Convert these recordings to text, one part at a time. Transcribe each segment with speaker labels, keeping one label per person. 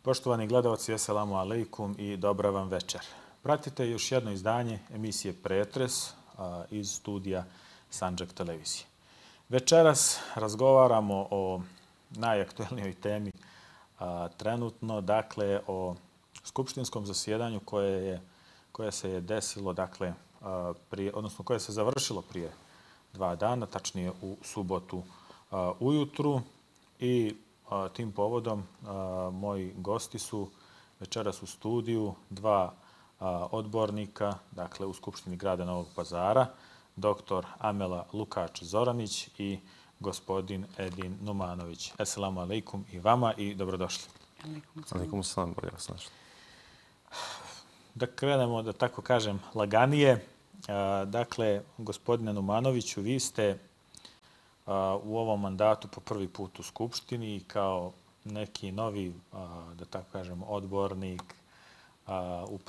Speaker 1: Poštovani gledalci, assalamu alaikum i dobra vam večer. Pratite još jedno izdanje emisije Pretres iz studija Sandžak televizije. Večeras razgovaramo o najaktuelnijoj temi trenutno, dakle o skupštinskom zasjedanju koje se je desilo, dakle, odnosno koje se završilo prije 2 dana, tačnije u subotu ujutru. I tim povodom moji gosti su večeras u studiju 2 odbornika, dakle u Skupštini grada Novog Pazara, dr. Amela Lukač-Zoranić i gospodin Edin Numanović. Assalamu alaikum i vama i dobrodošli.
Speaker 2: Alaikum salam, bolje vas našli.
Speaker 1: Da krenemo, da tako kažem, laganije. Dakle, gospodine Numanoviću, vi ste u ovom mandatu po prvi put u Skupštini i kao neki novi, da tako kažem, odbornik u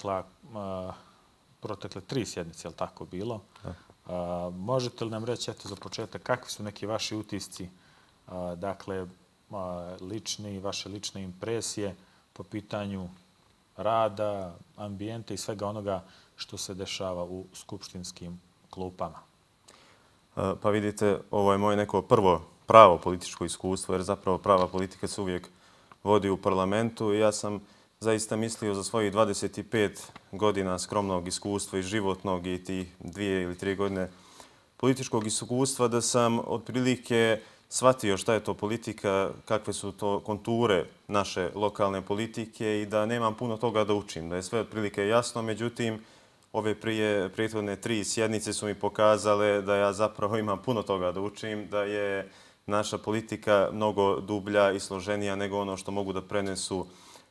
Speaker 1: protekle 3 sjednice, je li tako bilo? Možete li nam reći, eto, za početak, kakvi su neki vaši utisci, dakle, vaše lične impresije po pitanju rada, ambijenta i svega onoga što se dešava u skupštinskim klupama?
Speaker 2: Pa vidite, ovo je moje neko prvo pravo političko iskustvo, jer zapravo prava politika se uvijek vodi u parlamentu i ja sam zaista mislio za svojih 25 godina skromnog iskustva i životnog i tih 2 ili 3 godine političkog iskustva da sam otprilike shvatio šta je to politika, kakve su to konture naše lokalne politike i da nemam puno toga da učim, da je sve otprilike jasno. Međutim, ove prethodne 3 sjednice su mi pokazale da ja zapravo imam puno toga da učim, da je naša politika mnogo dublja i složenija nego ono što mogu da prenesu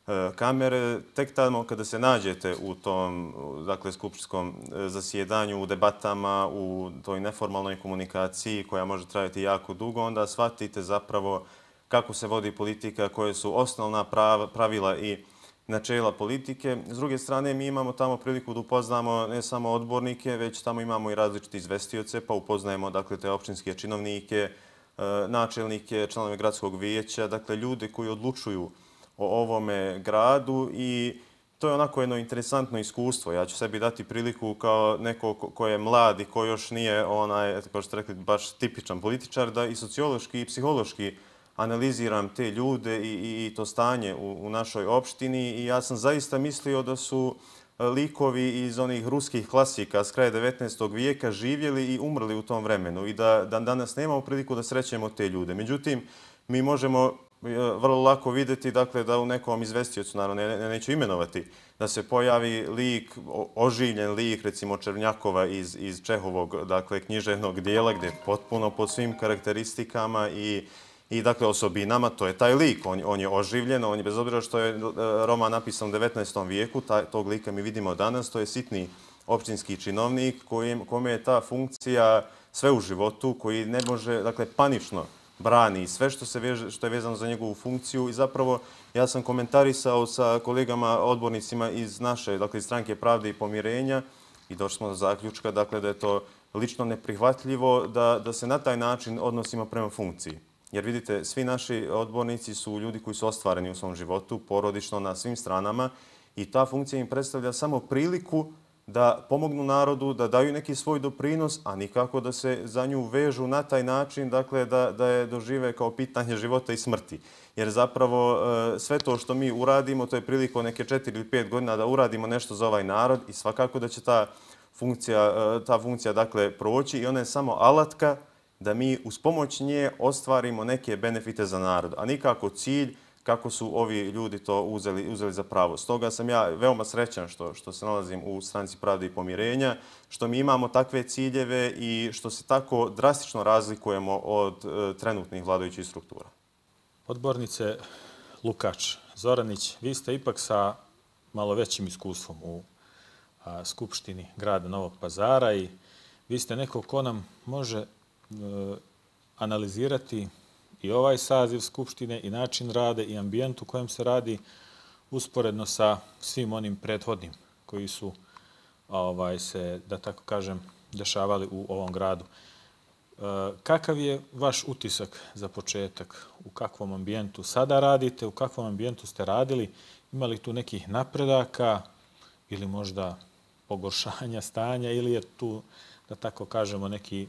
Speaker 2: kamere. Tek tamo kada se nađete u tom, dakle, skupštinskom zasjedanju, u debatama, u toj neformalnoj komunikaciji koja može trajati jako dugo, onda shvatite zapravo kako se vodi politika, koje su osnovna pravila i načela politike. S druge strane, mi imamo tamo priliku da upoznamo ne samo odbornike, već tamo imamo i različite izvestioce, pa upoznajemo, dakle, te opštinske činovnike, načelnike, članove gradskog vijeća, dakle, ljude koji odlučuju o ovome gradu i to je onako jedno interesantno iskustvo. Ja ću sebi dati priliku kao neko ko je mlad i ko još nije onaj, kao što ste rekli, baš tipičan političar, da i sociološki i psihološki analiziram te ljude i to stanje u našoj opštini i ja sam zaista mislio da su likovi iz onih ruskih klasika s kraja 19. vijeka živjeli i umrli u tom vremenu i da danas nemamo priliku da srećemo te ljude. Međutim, mi možemo vrlo lako vidjeti, dakle, da u nekom izvestiocu, naravno neću imenovati, da se pojavi lik, oživljen lik, recimo Černjakova iz Čehovog, dakle, književnog dijela gdje je potpuno po svim karakteristikama i dakle, osobinama, to je taj lik. On je oživljen, on je, bez obzira što je roman napisan u 19. vijeku, tog lika mi vidimo danas, to je sitni opštinski činovnik kome je ta funkcija sve u životu, koji ne može, dakle, panično brani sve što je vezano za njegovu funkciju i zapravo ja sam komentarisao sa kolegama odbornicima iz naše, dakle, iz Stranke pravde i pomirenja i došli smo do zaključka, dakle, da je to lično neprihvatljivo da se na taj način odnosimo prema funkciji. Jer vidite, svi naši odbornici su ljudi koji su ostvareni u svom životu, porodično, na svim stranama i ta funkcija im predstavlja samo priliku da pomognu narodu, da daju neki svoj doprinos, a nikako da se za nju vežu na taj način, dakle, da je dožive kao pitanje života i smrti. Jer zapravo sve to što mi uradimo, to je priliko neke 4 ili 5 godina da uradimo nešto za ovaj narod i svakako da će ta funkcija, dakle, proći i ona je samo alatka da mi uz pomoć nje ostvarimo neke benefite za narod, a nikako cilj kako su ovi ljudi to uzeli za pravo. Stoga sam ja veoma srećan što se nalazim u Stranci pravde i pomirenja, što mi imamo takve ciljeve i što se tako drastično razlikujemo od trenutnih vladajućih struktura.
Speaker 1: Odbornice Lukač-Zoranić, vi ste ipak sa malo većim iskustvom u Skupštini grada Novog Pazara i vi ste neko ko nam može analizirati i ovaj saziv Skupštine i način rada i ambijent u kojem se radi usporedno sa svim onim prethodnim koji su se, da tako kažem, dešavali u ovom gradu. Kakav je vaš utisak za početak? U kakvom ambijentu sada radite? U kakvom ambijentu ste radili? Ima li tu nekih napredaka ili možda pogoršanja stanja ili je tu, da tako kažemo, neki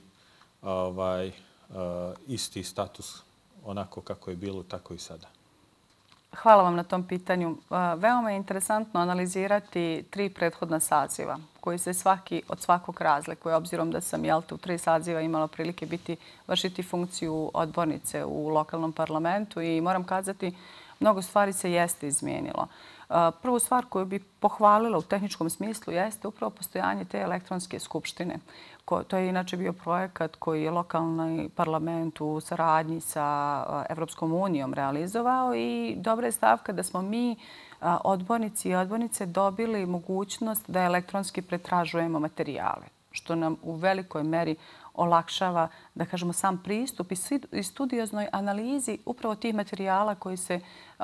Speaker 1: isti status onako kako je bilo, tako i sada?
Speaker 3: Hvala vam na tom pitanju. Veoma je interesantno analizirati 3 prethodna saziva koji se svaki od svakog razlikuje, obzirom da sam u 3 saziva imala prilike vršiti funkciju odbornice u lokalnom parlamentu i moram kazati mnogo stvari se jeste izmijenilo. Prvu stvar koju bih pohvalila u tehničkom smislu jeste upravo postojanje te elektronske skupštine. To je inače bio projekat koji je lokalni parlament u saradnji sa Evropskom unijom realizovao i dobra je stavka da smo mi, odbornici i odbornice, dobili mogućnost da elektronski pretražujemo materijale, što nam u velikoj meri olakšava, da kažemo, sam pristup i studioznoj analizi upravo tih materijala koji se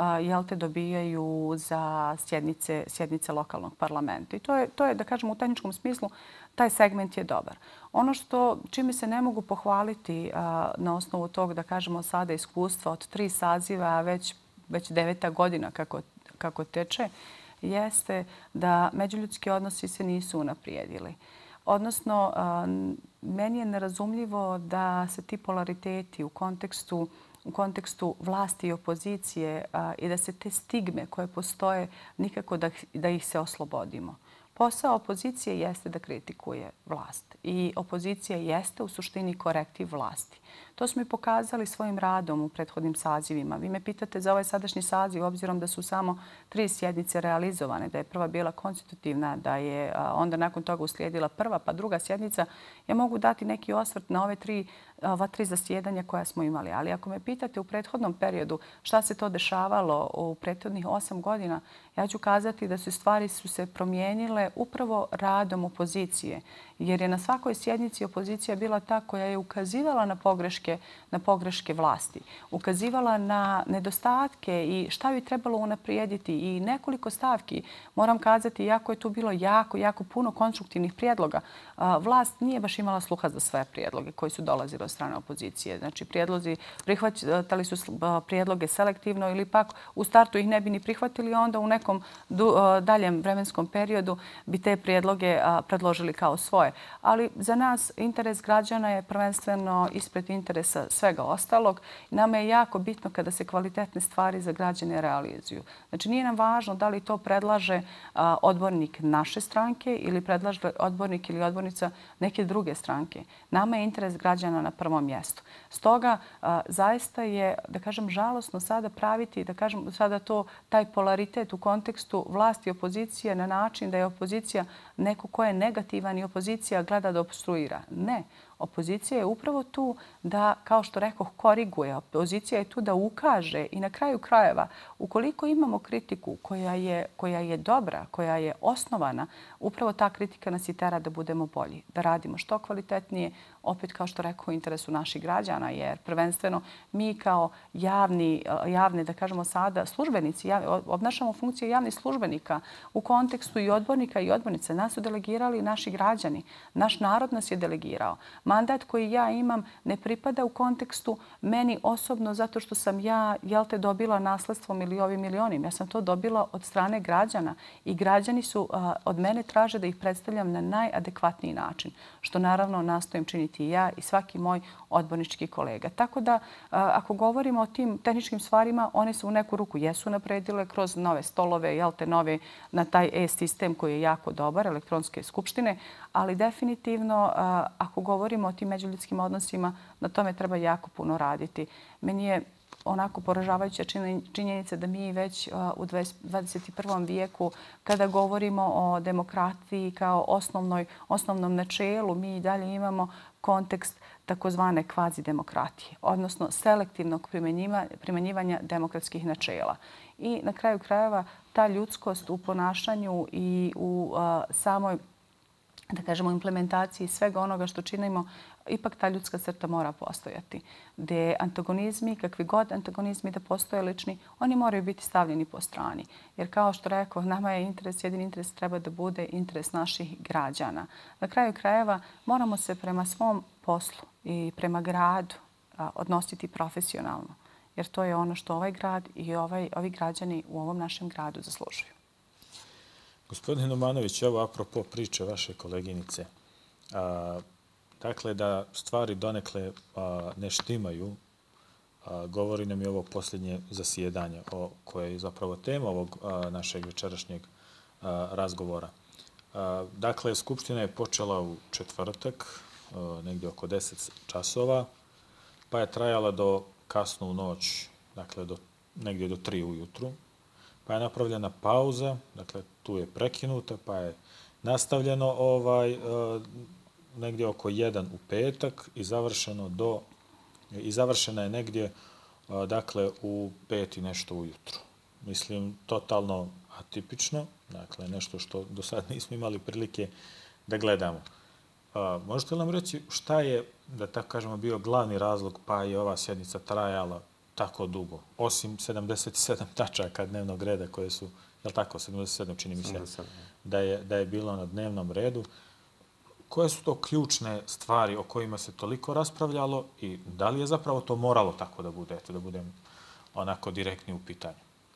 Speaker 3: dobijaju za sjednice lokalnog parlamenta. I to je, da kažemo, u tehničkom smislu, taj segment je dobar. Ono čime se ne mogu pohvaliti na osnovu tog, da kažemo, sada iskustva od 3 saziva, a već 9. godina kako teče, jeste da međuljudski odnosi se nisu unaprijedili. Odnosno, meni je nerazumljivo da se ti polariteti u kontekstu vlasti i opozicije i da se te stigme koje postoje nikako da ih se oslobodimo. Posao opozicije jeste da kritikuje vlast i opozicija jeste u suštini korektiv vlasti. To smo i pokazali svojim radom u prethodnim sazivima. Vi me pitate za ovaj sadašnji saziv, obzirom da su samo 3 sjednice realizovane, da je prva bila konstitutivna, da je onda nakon toga uslijedila prva pa druga sjednica. Ja mogu dati neki osvrt na ova 3 zasjedanja koja smo imali. Ali ako me pitate u prethodnom periodu šta se to dešavalo u prethodnih 8 godina, ja ću kazati da stvari su se promijenile upravo radom opozicije. Jer je na svakoj sjednici opozicija bila ta koja je ukazivala na pogreške vlasti. Ukazivala na nedostatke i šta bi trebalo unaprijediti. I nekoliko stavki, moram kazati, iako je tu bilo jako puno konstruktivnih prijedloga, vlast nije baš imala sluha za sve prijedloge koji su dolazili od strane opozicije. Znači, prihvatali su prijedloge selektivno ili pak u startu ih ne bi ni prihvatili, onda u nekom daljem vremenskom periodu bi te prijedloge predložili kao svoje. Ali za nas interes građana je prvenstveno ispred interesa svega ostalog. Nama je jako bitno kada se kvalitetne stvari za građane realizuju. Znači, nije nam važno da li to predlaže odbornik naše stranke ili predlaže odbornik ili odbornica neke druge stranke. Nama je interes građana na prvom mjestu. Stoga, zaista je, da kažem, žalosno sada praviti, da kažem, sada taj polaritet u kontekstu vlasti i opozicije na način da je opozicija neko ko je negativan i opozicija gleda da opstruira. Ne. Opozicija je upravo tu da, kao što rekoh, koriguje. Opozicija je tu da ukaže i na kraju krajeva, ukoliko imamo kritiku koja je dobra, koja je osnovana, upravo ta kritika nas i tera da budemo bolji, da radimo što kvalitetnije, opet kao što rekoh, u interesu naših građana, jer prvenstveno mi kao javni, da kažemo sada, službenici, obnašamo funkcije javnih službenika u kontekstu i odbornika i odbornice. Nas su delegirali naši građani. Naš narod nas je delegirao. Mandat koji ja imam ne pripada u kontekstu meni osobno zato što sam ja, dobila nasledstvom ili ovim ili onim. Ja sam to dobila od strane građana i građani su od mene traže da ih predstavljam na najadekvatniji način, što naravno nastojim činiti i ja i svaki moj odbornički kolega. Tako da, ako govorimo o tim tehničkim stvarima, one su u neku ruku jesu napredile kroz nove stolove, nove na taj e-sistem koji je jako dobar, elektronske skupštine, ali definitivno, ako govorimo o tim međuljudskim odnosima, na tome treba jako puno raditi. Meni je onako poražavajuća činjenica da mi već u 21. vijeku, kada govorimo o demokratiji kao osnovnom načelu, mi i dalje imamo kontekst takozvane kvazidemokratije, odnosno selektivnog primjenjivanja demokratskih načela. I na kraju krajeva ta ljudskost u ponašanju i u samoj da kažemo, implementaciji svega onoga što činimo, ipak ta ljudska crta mora postojati. Gdje antagonizmi, kakvi god antagonizmi da postoje lični, oni moraju biti stavljeni po strani. Jer kao što rekao, nama je interes, jedini interes treba da bude interes naših građana. Na kraju krajeva moramo se prema svom poslu i prema gradu odnositi profesionalno. Jer to je ono što ovaj grad i ovi građani u ovom našem gradu zaslužuju.
Speaker 1: Gospodin Omanović, evo apropo priče vaše koleginice. Dakle, da stvari donekle ne štimaju, govori nam i ovo posljednje zasjedanje koje je zapravo tema ovog našeg večerašnjeg razgovora. Dakle, Skupština je počela u četvrtak, negdje oko 10 časova, pa je trajala do kasno u noć, dakle negdje do 3 ujutru. Pa je napravljena pauza, dakle tu je prekinuta, pa je nastavljeno negdje oko 1 u petak i završena je negdje dakle u 5 i nešto ujutru. Mislim, totalno atipično, dakle nešto što do sad nismo imali prilike da gledamo. Možete li nam reći šta je, da tako kažemo, bio glavni razlog pa je ova sjednica trajala tako dugo, osim 77 tačaka dnevnog reda koje su, je li tako, 77 čini mi se, da je bilo na dnevnom redu. Koje su to ključne stvari o kojima se toliko raspravljalo i da li je zapravo to moralo tako da bude, eto da budem onako direktni u pitanju?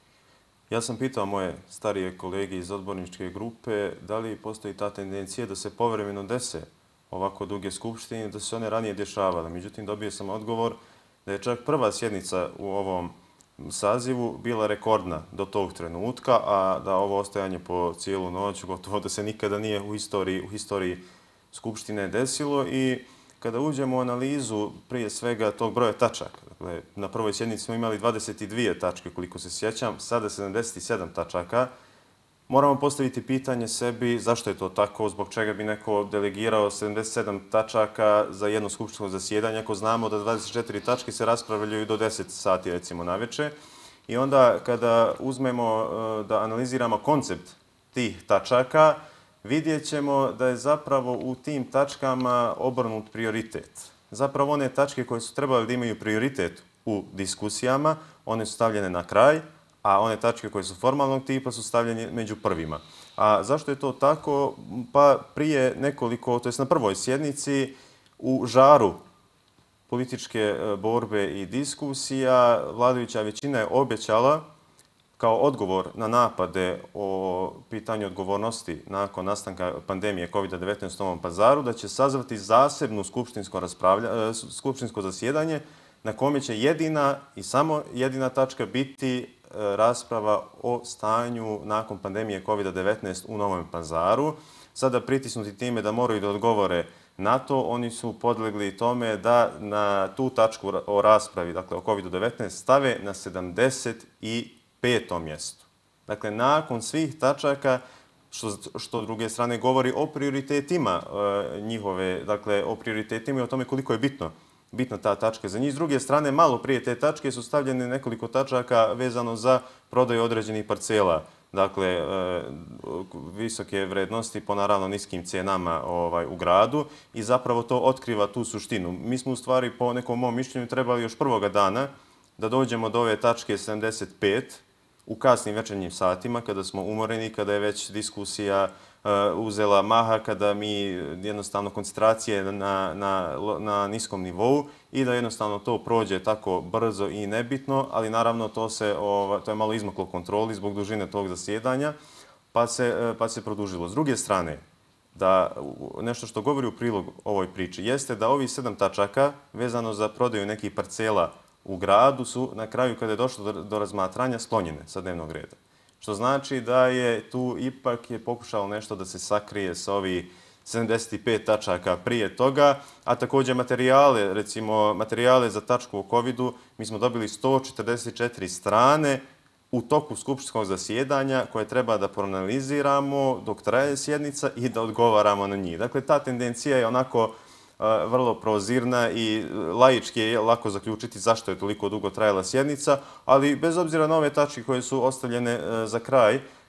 Speaker 2: Ja sam pitao moje starije kolege iz odborničke grupe da li postoji ta tendencija da se povremeno dese ovako duge skupštine, da su se one ranije dešavale. Međutim, dobio sam odgovor da je čak prva sjednica u ovom sazivu bila rekordna do tog trenutka, a da ovo ostajanje po cijelu noć gotovo da se nikada nije u historiji Skupštine desilo. I kada uđemo u analizu prije svega tog broja tačaka, dakle, na prvoj sjednici smo imali 22 tačke, koliko se sjećam, sada 77 tačaka, moramo postaviti pitanje sebi zašto je to tako, zbog čega bi neko delegirao 77 tačaka za jedno skupštinsko zasjedanje, ako znamo da 24 tačke se raspravljaju do 10 sati, recimo, naveče. I onda kada uzmemo da analiziramo koncept tih tačaka, vidjet ćemo da je zapravo u tim tačkama obrnut prioritet. Zapravo one tačke koje su trebali da imaju prioritet u diskusijama, one su stavljene na kraj, a one tačke koje su formalnog tipa su stavljene među prvima. A zašto je to tako? Pa prije nekoliko, to jest na prvoj sjednici, u žaru političke borbe i diskusija, vladajuća većina je obećala kao odgovor na napade o pitanju odgovornosti nakon nastanka pandemije COVID-19 u Novom Pazaru, da će sazvati zasebno skupštinsko zasjedanje na kome će jedina i samo jedina tačka biti rasprava o stanju nakon pandemije COVID-19 u Novom Pazaru. Sada pritisnuti time da moraju da odgovore na to, oni su podlegli tome da na tu tačku o raspravi, dakle o COVID-19, stave na 75. mjestu. Dakle, nakon svih tačaka, što druge strane govori o prioritetima njihove, dakle o prioritetima i o tome koliko je bitna ta tačka za njih. S druge strane, malo prije te tačke su stavljene nekoliko tačaka vezano za prodaju određenih parcela, dakle visoke vrednosti po naravno niskim cijenama u gradu i zapravo to otkriva tu suštinu. Mi smo u stvari po nekom mom mišljenju trebali još prvoga dana da dođemo do ove tačke 75 u kasnim večernjim satima kada smo umoreni, kada je već diskusija uzela maha, kada mi jednostavno koncentracije na niskom nivou i da jednostavno to prođe tako brzo i nebitno, ali naravno to je malo izmaklo kontroli zbog dužine tog zasjedanja, pa se produžilo. S druge strane, da nešto što govori u prilog ovoj priči jeste da ovih 7 tačaka vezano za prodaju nekih parcela u gradu su na kraju, kada je došlo do razmatranja, sklonjene sa dnevnog reda. Što znači da je tu ipak pokušalo nešto da se sakrije sa ovih 75 tačaka prije toga, a također materijale za tačku o COVID-u mi smo dobili 144 strane u toku skupštinskog zasjedanja koje treba da proanaliziramo dok traje sjednica i da odgovaramo na njih. Dakle, ta tendencija je onako vrlo prozirna i laički je lako zaključiti zašto je toliko dugo trajala sjednica, ali bez obzira na ove tačke koje su ostavljene za kraj,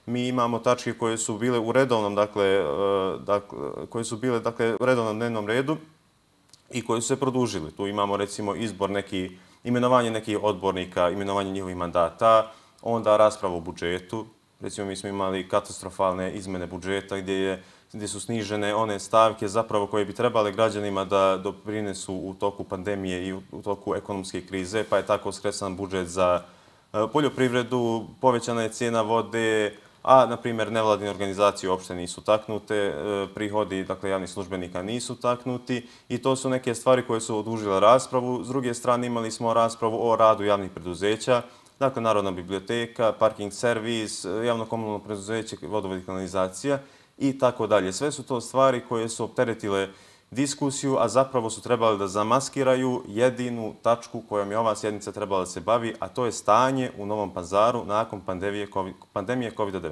Speaker 2: mi imamo tačke koje su bile u redovnom, koje su bile u redovnom dnevnom redu i koji su se produžili. Tu imamo recimo imenovanje nekih odbornika, imenovanje njihovih mandata, onda raspravu o budžetu. Recimo mi smo imali katastrofalne izmene budžeta gdje su snižene one stavke zapravo koje bi trebale građanima da doprinesu u toku pandemije i u toku ekonomske krize, pa je tako skresan budžet za poljoprivredu, povećana je cijena vode, a, na primjer, nevladine organizacije uopšte nisu taknute, prihodi javnih službenika nisu taknuti i to su neke stvari koje su odužile raspravu. S druge strane, imali smo raspravu o radu javnih preduzeća, dakle, Narodna biblioteka, parking servis, javno-komunalno preduzeće, vodovod i kanalizacija i tako dalje. Sve su to stvari koje su opteretile diskusiju, a zapravo su trebali da zamaskiraju jedinu tačku kojom je ova sjednica trebala da se bavi, a to je stanje u Novom Pazaru nakon pandemije COVID-19.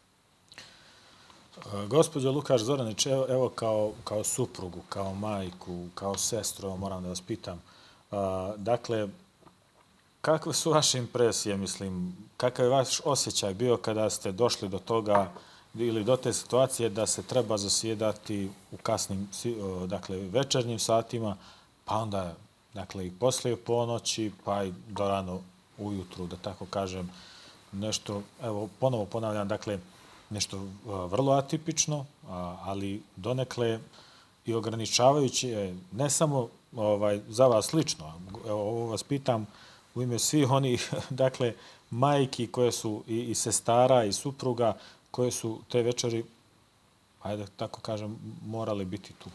Speaker 1: Gospođo Lukaš Zoranić, evo kao suprugu, kao majku, kao sestru, moram da vas pitam. Dakle, kakve su vaše impresije, mislim, kakav je vaš osjećaj bio kada ste došli do toga ili do te situacije da se treba zasjedati u kasnim, večernjim satima, pa onda, i poslije ponoći, pa i do rano ujutru, da tako kažem, nešto, evo, ponovo ponavljam, nešto vrlo atipično, ali donekle i ograničavajuće, ne samo za vas lično, evo, ovo vas pitam u ime svih onih, majki koje su i sestara i supruga, koje su te večeri, ajde tako kažem, morali biti tu?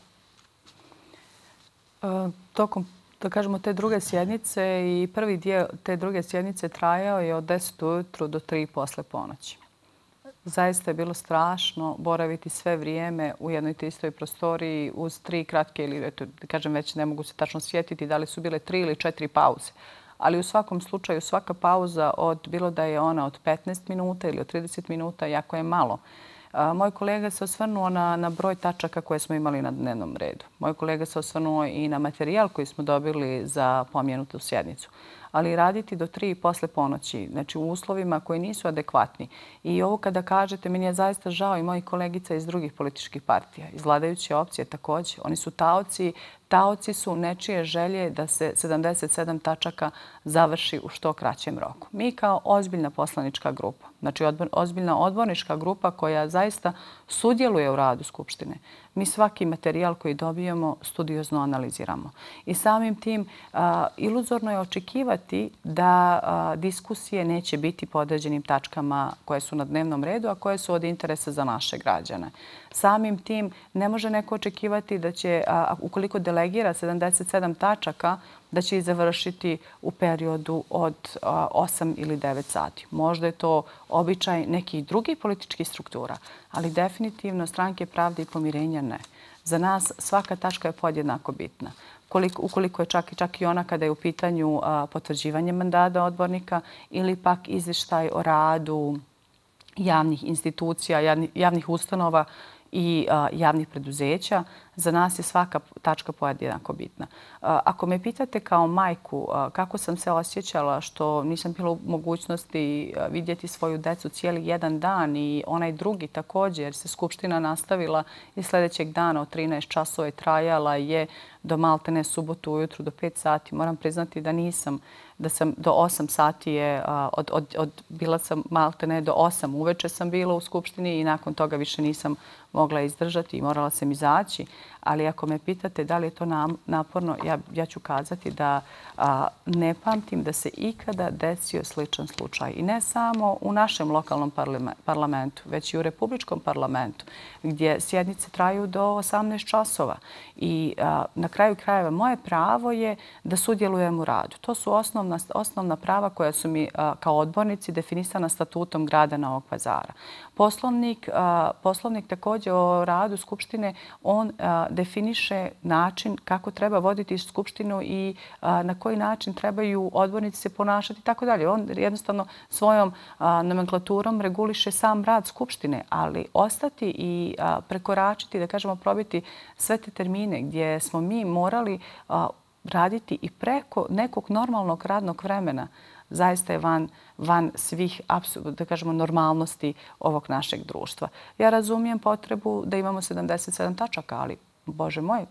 Speaker 3: Tokom, da kažemo, te druge sjednice i prvi dio te druge sjednice trajao je od 10 ujutru do 3 posle ponoći. Zaista je bilo strašno boraviti sve vrijeme u jednoj te istoj prostoriji uz 3 kratke ili, da kažem, već ne mogu se tačno sjetiti da li su bile 3 ili 4 pauze. Ali u svakom slučaju svaka pauza, bilo da je ona od 15 minuta ili od 30 minuta, jako je malo. Moj kolega se osvrnuo na broj tačaka koje smo imali na dnevnom redu. Moj kolega se osvrnuo i na materijal koji smo dobili za pomenutu sjednicu. Ali raditi do 3 posle ponoći, znači u uslovima koji nisu adekvatni. I ovo kada kažete, meni je zaista žao i mojih kolegica iz drugih političkih partija, iz vladajuće opcije također. Oni su taoci su nečije želje da se 77 tačaka završi u što kraćem roku. Mi kao ozbiljna poslanička grupa, znači ozbiljna odbornička grupa koja zaista sudjeluje u radu Skupštine, mi svaki materijal koji dobijemo studiozno analiziramo. I samim tim iluzorno je očekivati da diskusije neće biti po određenim tačkama koje su na dnevnom redu, a koje su od interesa za naše građane. Samim tim ne može neko očekivati da će, ukoliko delegira 77 tačaka, da će ih završiti u periodu od 8 ili 9 sati. Možda je to običaj nekih drugih političkih struktura, ali definitivno Stranke pravde i pomirenja ne. Za nas svaka tačka je podjednako bitna. Ukoliko je čak i ona kada je u pitanju potvrđivanje mandata odbornika ili pak izvještaj o radu javnih institucija, javnih ustanova i javnih preduzeća, za nas je svaka tačka podjednako bitna. Ako me pitate kao majku kako sam se osjećala što nisam bila u mogućnosti vidjeti svoju decu cijeli jedan dan i onaj drugi također, jer se Skupština nastavila i sljedećeg dana od 13 časova trajala je do maltene subotu ujutru do 5 sati. Moram priznati da nisam, da sam do 8 sati bila sam maltene do 8 uveče sam bila u Skupštini i nakon toga više nisam mogla izdržati i morala sam izaći. Ali ako me pitate da li je to naporno, ja ću kazati da ne pamtim da se ikada desio sličan slučaj. I ne samo u našem lokalnom parlamentu, već i u Republičkom parlamentu, gdje sjednice traju do 18 časova. I na kraju krajeva moje pravo je da sudjelujem u radu. To su osnovna prava koja su mi kao odbornici definisana statutom grada Novog Pazara. Poslovnik također o radu Skupštine, on definiše način kako treba voditi Skupštinu i na koji način trebaju odbornici se ponašati i tako dalje. On jednostavno svojom nomenklaturom reguliše sam rad Skupštine, ali ostati i prekoračiti, da kažemo, probiti sve te termine gdje smo mi morali raditi i preko nekog normalnog radnog vremena. zaista je van svih, da kažemo, normalnosti ovog našeg društva. Ja razumijem potrebu da imamo 77 tačaka, ali Bože moj,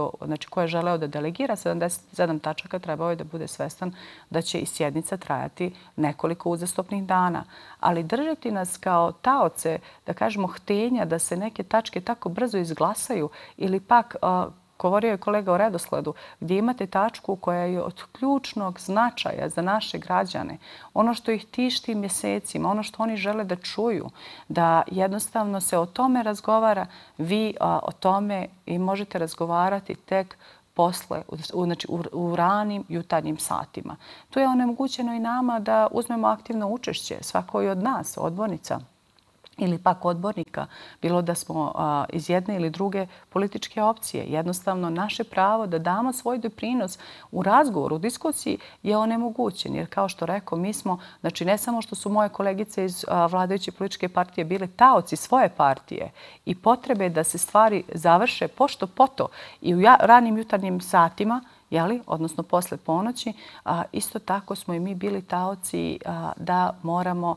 Speaker 3: ko je želeo da delegira 77 tačaka, trebao je da bude svestan da će i sjednica trajati nekoliko uzastopnih dana. Ali držati nas kao taoce, da kažemo, htenja da se neke tačke tako brzo izglasaju ili pak, govorio je kolega o redosledu, gdje imate tačku koja je od ključnog značaja za naše građane. Ono što ih tišti mjesecima, ono što oni žele da čuju, da jednostavno se o tome razgovara, vi o tome i možete razgovarati tek posle, znači u ranim jutarnjim satima. Tu je onemogućeno i nama da uzmemo aktivno učešće, svakoj od nas, odbornica ili pak odbornika, bilo da smo iz jedne ili druge političke opcije. Jednostavno, naše pravo da damo svoj doprinos u razgovoru, u diskusiji je onemogućen. Jer kao što rekao, mi smo, znači ne samo što su moje kolegice iz vladajuće političke partije bile taoci svoje partije i potrebe da se stvari završe pošto poto i u ranim jutarnjim satima, odnosno posle ponoći, isto tako smo i mi bili taoci da moramo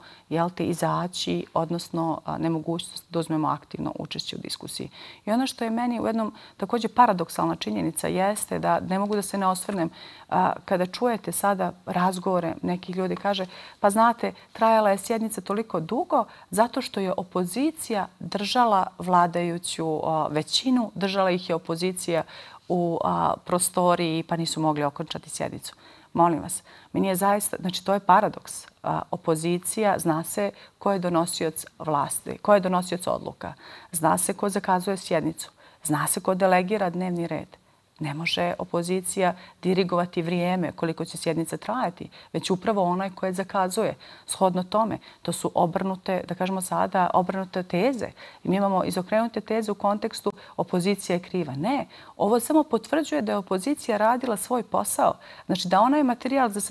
Speaker 3: izaći, odnosno nemogućnost da uzmemo aktivno učešće u diskusiji. I ono što je meni u jednom također paradoksalna činjenica jeste da ne mogu da se ne osvrnem kada čujete sada razgovore nekih ljudi, kaže pa znate, trajala je sjednica toliko dugo zato što je opozicija držala vladajuću većinu, držala ih je opozicija u prostoriji pa nisu mogli okončati sjednicu. Molim vas, meni je zaista, znači to je paradoks. Opozicija, zna se ko je donosioc vlasti, ko je donosioc odluka, zna se ko zakazuje sjednicu, zna se ko delegira dnevni red. Ne može opozicija dirigovati vrijeme koliko će sjednica trajati, već upravo onaj koje zakazuje. Shodno tome, to su obrnute, da kažemo sada, obrnute teze. I mi imamo izokrenute teze u kontekstu opozicija je kriva. Ne, ovo samo potvrđuje da je opozicija radila svoj posao. Znači da onaj materijal za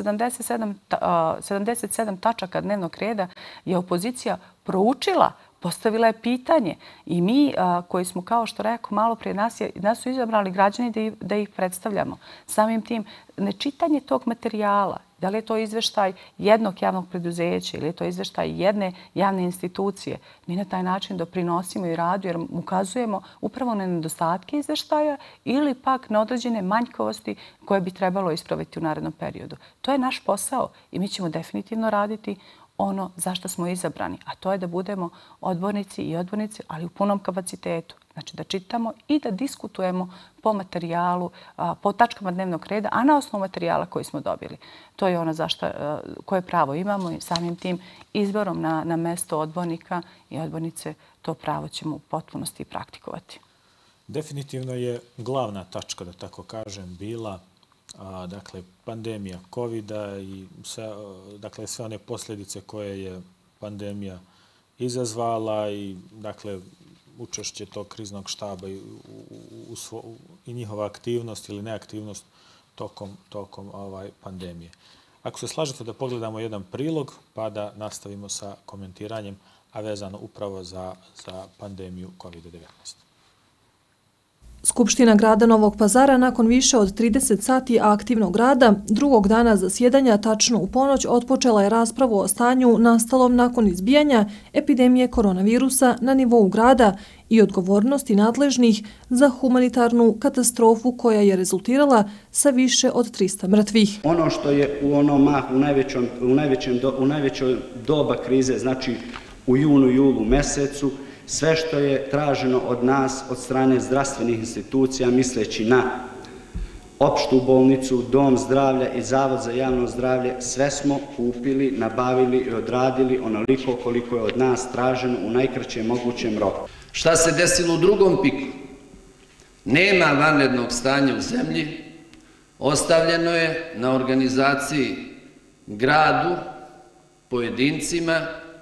Speaker 3: 77 tačaka dnevnog reda je opozicija proučila, postavila je pitanje i mi koji smo, kao što rekao, malo prije nas su izabrali građani da ih predstavljamo. Samim tim, nečitanje tog materijala, da li je to izveštaj jednog javnog preduzeća ili je to izveštaj jedne javne institucije, mi na taj način doprinosimo i radu jer ukazujemo upravo na nedostatke izveštaja ili pak na određene manjkovosti koje bi trebalo ispraviti u narednom periodu. To je naš posao i mi ćemo definitivno raditi ono zašto smo izabrani, a to je da budemo odbornici i odbornici, ali u punom kapacitetu. Znači da čitamo i da diskutujemo po materijalu, po tačkama dnevnog reda, a na osnovu materijala koji smo dobili. To je ono koje pravo imamo i samim tim izborom na mesto odbornika i odbornice to pravo ćemo u potpunosti praktikovati.
Speaker 1: Definitivno je glavna tačka, da tako kažem, bila dakle, pandemija COVID-a i sve one posljedice koje je pandemija izazvala i dakle, učešće tog kriznog štaba i njihova aktivnost ili neaktivnost tokom pandemije. Ako se slažete da pogledamo jedan prilog pa da nastavimo sa komentiranjem, a vezano upravo za pandemiju COVID-19.
Speaker 4: Skupština grada Novog Pazara nakon više od 30 sati aktivnog rada, drugog dana zasjedanja tačno u ponoć otpočela je raspravu o stanju nastalom nakon izbijanja epidemije koronavirusa na nivou grada i odgovornosti nadležnih za humanitarnu katastrofu koja je rezultirala sa više od 300 mrtvih.
Speaker 5: Ono što je u onom mahu, u najvećoj doba krize, znači u junu, julu mesecu, sve što je traženo od nas, od strane zdravstvenih institucija, misleći na opštu bolnicu, dom zdravlja i Zavod za javno zdravlje, sve smo kupili, nabavili i odradili onoliko koliko je od nas traženo u najkraćem mogućem roku.
Speaker 6: Šta se desilo u drugom piku? Nema vanrednog stanja u zemlji, ostavljeno je na organizaciji gradu, pojedincima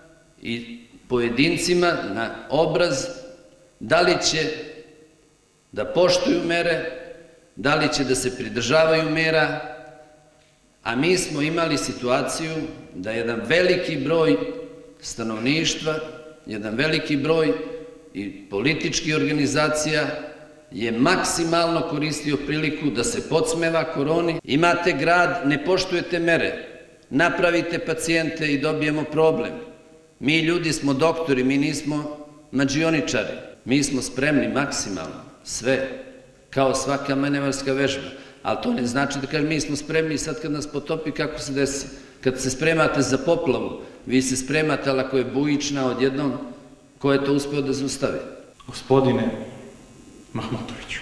Speaker 6: na obraz da li će da poštuju mere, da li će da se pridržavaju mera, a mi smo imali situaciju da jedan veliki broj stanovništva, jedan veliki broj i političkih organizacija je maksimalno koristio priliku da se podsmeva koroni. Imate grad, ne poštujete mere, napravite pacijente i dobijemo problem. Mi ljudi smo doktori, mi nismo mađioničari. Mi smo spremni maksimalno, sve, kao svaka manevarska vežba. Ali to ne znači da kažem mi smo spremni sad kad nas potopi kako se desi. Kad se spremate za poplavu, vi se spremate, ali ako je bujična odjednom, ko je to uspeo da zaustavi?
Speaker 7: Gospodine Mahmutoviću,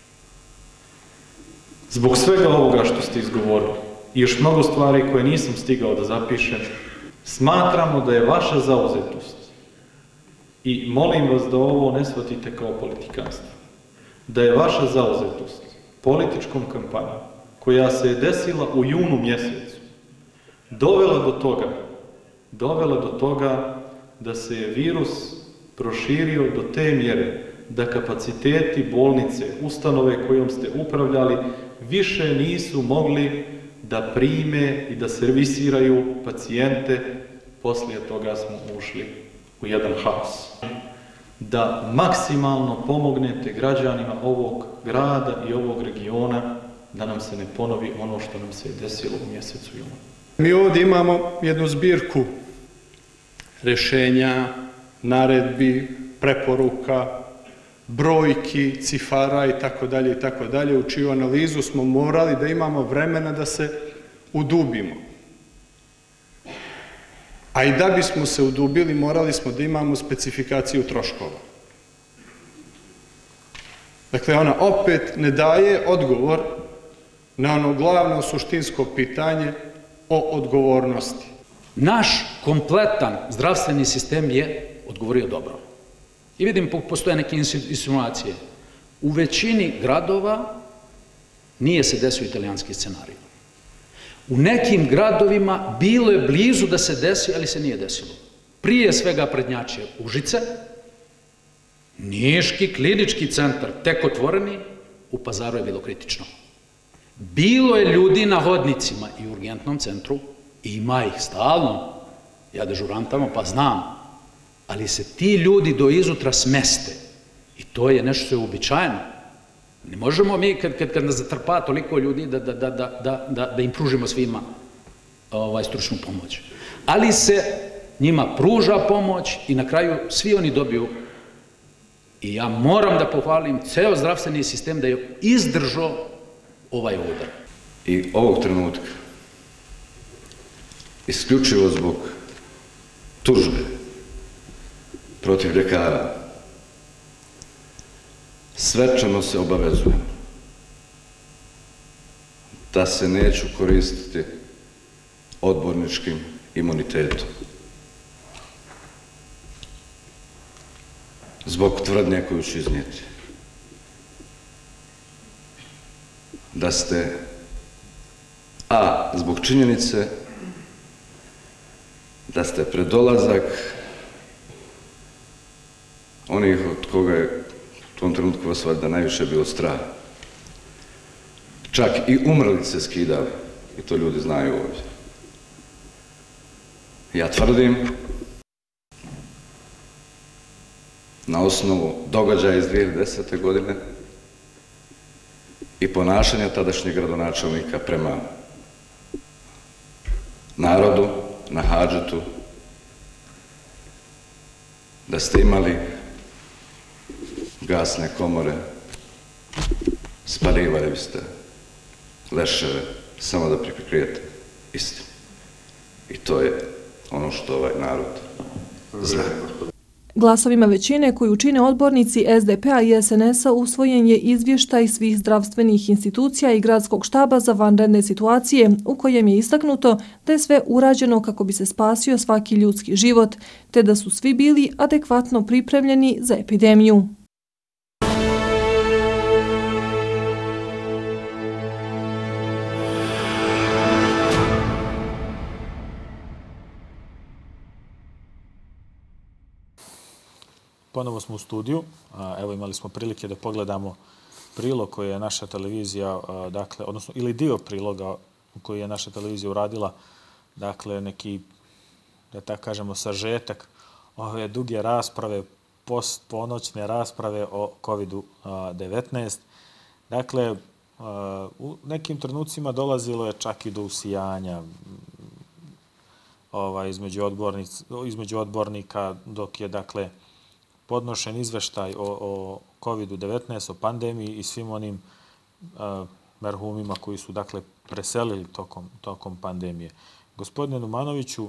Speaker 7: zbog svega ovoga što ste izgovorili i još mnogo stvari koje nisam stigao da zapišem, smatramo da je vaša zauzetost, i molim vas da ovo ne shvatite kao politikanstvo, da je vaša zauzetost političkom kampanjom koja se je desila u junu mjesecu dovela do toga da se je virus proširio do te mjere da kapaciteti bolnice, ustanove kojom ste upravljali, više nisu mogli da prime i da servisiraju pacijente. Poslije toga smo ušli u jedan haos. Da maksimalno pomognete građanima ovog grada i ovog regiona da nam se ne ponovi ono što nam se desilo u mjesecu junu.
Speaker 8: Mi ovdje imamo jednu zbirku rješenja, naredbi, preporuka, brojki, cifara i tako dalje, u čiju analizu smo morali da imamo vremena da se udubimo. A i da bismo se udubili, morali smo da imamo specifikaciju troškova. Dakle, ona opet ne daje odgovor na ono glavno suštinsko pitanje o odgovornosti.
Speaker 9: Naš kompletan zdravstveni sistem je odgovorio dobro. I vidim, postoje neke insinuacije. U većini gradova nije se desio italijanski scenarij. U nekim gradovima bilo je blizu da se desi, ali se nije desilo. Prije svega prednjače Užice, Niški klinički centar, tek otvoreni, u Pazaru je bilo kritično. Bilo je ljudi na hodnicima i u urgentnom centru, ima ih stalno, ja dežuram tamo pa znam, ali se ti ljudi do izutra smeste i to je nešto što je uobičajeno. Ne možemo mi, kad nas zatrpa toliko ljudi, da im pružimo svima stručnu pomoć. Ali se njima pruža pomoć i na kraju svi oni dobiju. I ja moram da pohvalim ceo zdravstveni sistem da je izdržao ovaj udar.
Speaker 10: I ovog trenutka, isključivo zbog tužbe protiv ljekara, svečano se obavezujem da se neću koristiti odborničkim imunitetom. Zbog tvrdnje koju ću iznijeti. Da ste, zbog činjenice da ste pred dolazak onih od koga je u tom trenutku vas valjda najviše bilo strah. Čak i umrlice skidali, i to ljudi znaju ovdje. Ja tvrdim, na osnovu događaja iz 2010. godine i ponašanja tadašnjeg gradonačelnika prema narodu na Hadžetu, da ste imali gasne komore, spaljivali biste leševe samo da prikrijete istinu. I to je ono što ovaj narod zna.
Speaker 4: Glasovima većine koju čine odbornici SDP-a i SNS-a usvojen je izvještaj svih zdravstvenih institucija i gradskog štaba za vanredne situacije u kojem je istaknuto da je sve urađeno kako bi se spasio svaki ljudski život, te da su svi bili adekvatno pripremljeni za epidemiju.
Speaker 1: Ponovo smo u studiju. Evo imali smo prilike da pogledamo prilog koji je naša televizija, dakle, odnosno ili dio priloga koji je naša televizija uradila, dakle, neki, da tako kažemo, sažetak ove duge rasprave, postponoćne rasprave o COVID-19. Dakle, u nekim trenucima dolazilo je čak i do usijanja, između odbornika dok je dakle podnošen izveštaj o COVID-19, o pandemiji i svim onim merhumima koji su dakle preselili tokom pandemije. Gospodine Numanoviću,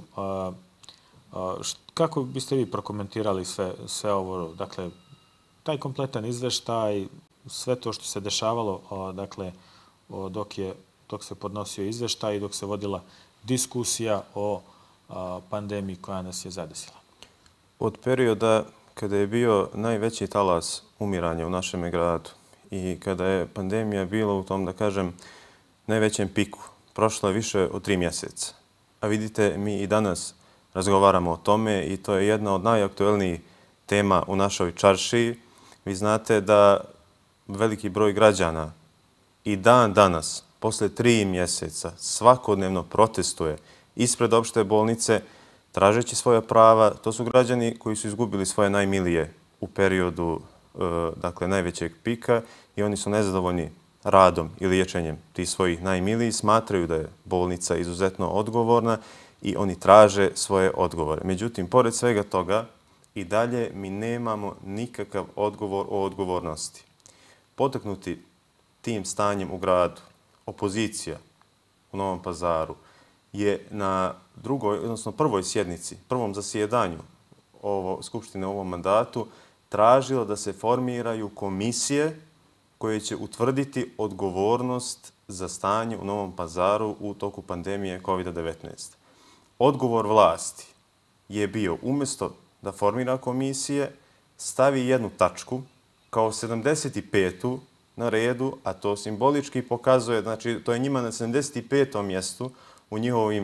Speaker 1: kako biste vi prokomentirali sve ovo, dakle, taj kompletan izveštaj, sve to što se dešavalo, dakle, dok se podnosio izveštaj i dok se vodila diskusija o pandemiji koja nas je zadesila?
Speaker 2: Od perioda kada je bio najveći talas umiranja u našem gradu i kada je pandemija bila u tom, da kažem, najvećem piku, prošlo je više od 3 mjeseca. A vidite, mi i danas razgovaramo o tome i to je jedna od najaktuelnijih tema u našoj čaršiji. Vi znate da veliki broj građana i dan danas, posle 3 mjeseca, svakodnevno protestuje ispred opšte bolnice, tražeći svoja prava. To su građani koji su izgubili svoje najmilije u periodu dakle, najvećeg pika i oni su nezadovoljni radom i liječenjem tih svojih najmilijih, smatraju da je bolnica izuzetno odgovorna i oni traže svoje odgovore. Međutim, pored svega toga, i dalje mi nemamo nikakav odgovor o odgovornosti. Potaknuti tim stanjem u gradu, opozicija u Novom Pazaru je na prvoj sjednici, prvom zasjedanju Skupštine u ovom mandatu tražila da se formiraju komisije koje će utvrditi odgovornost za stanje u Novom Pazaru u toku pandemije COVID-19. Odgovor vlasti je bio umjesto da formira komisije, stavi jednu tačku kao 75. na redu, a to simbolički pokazuje, znači to je njima na 75. mjestu u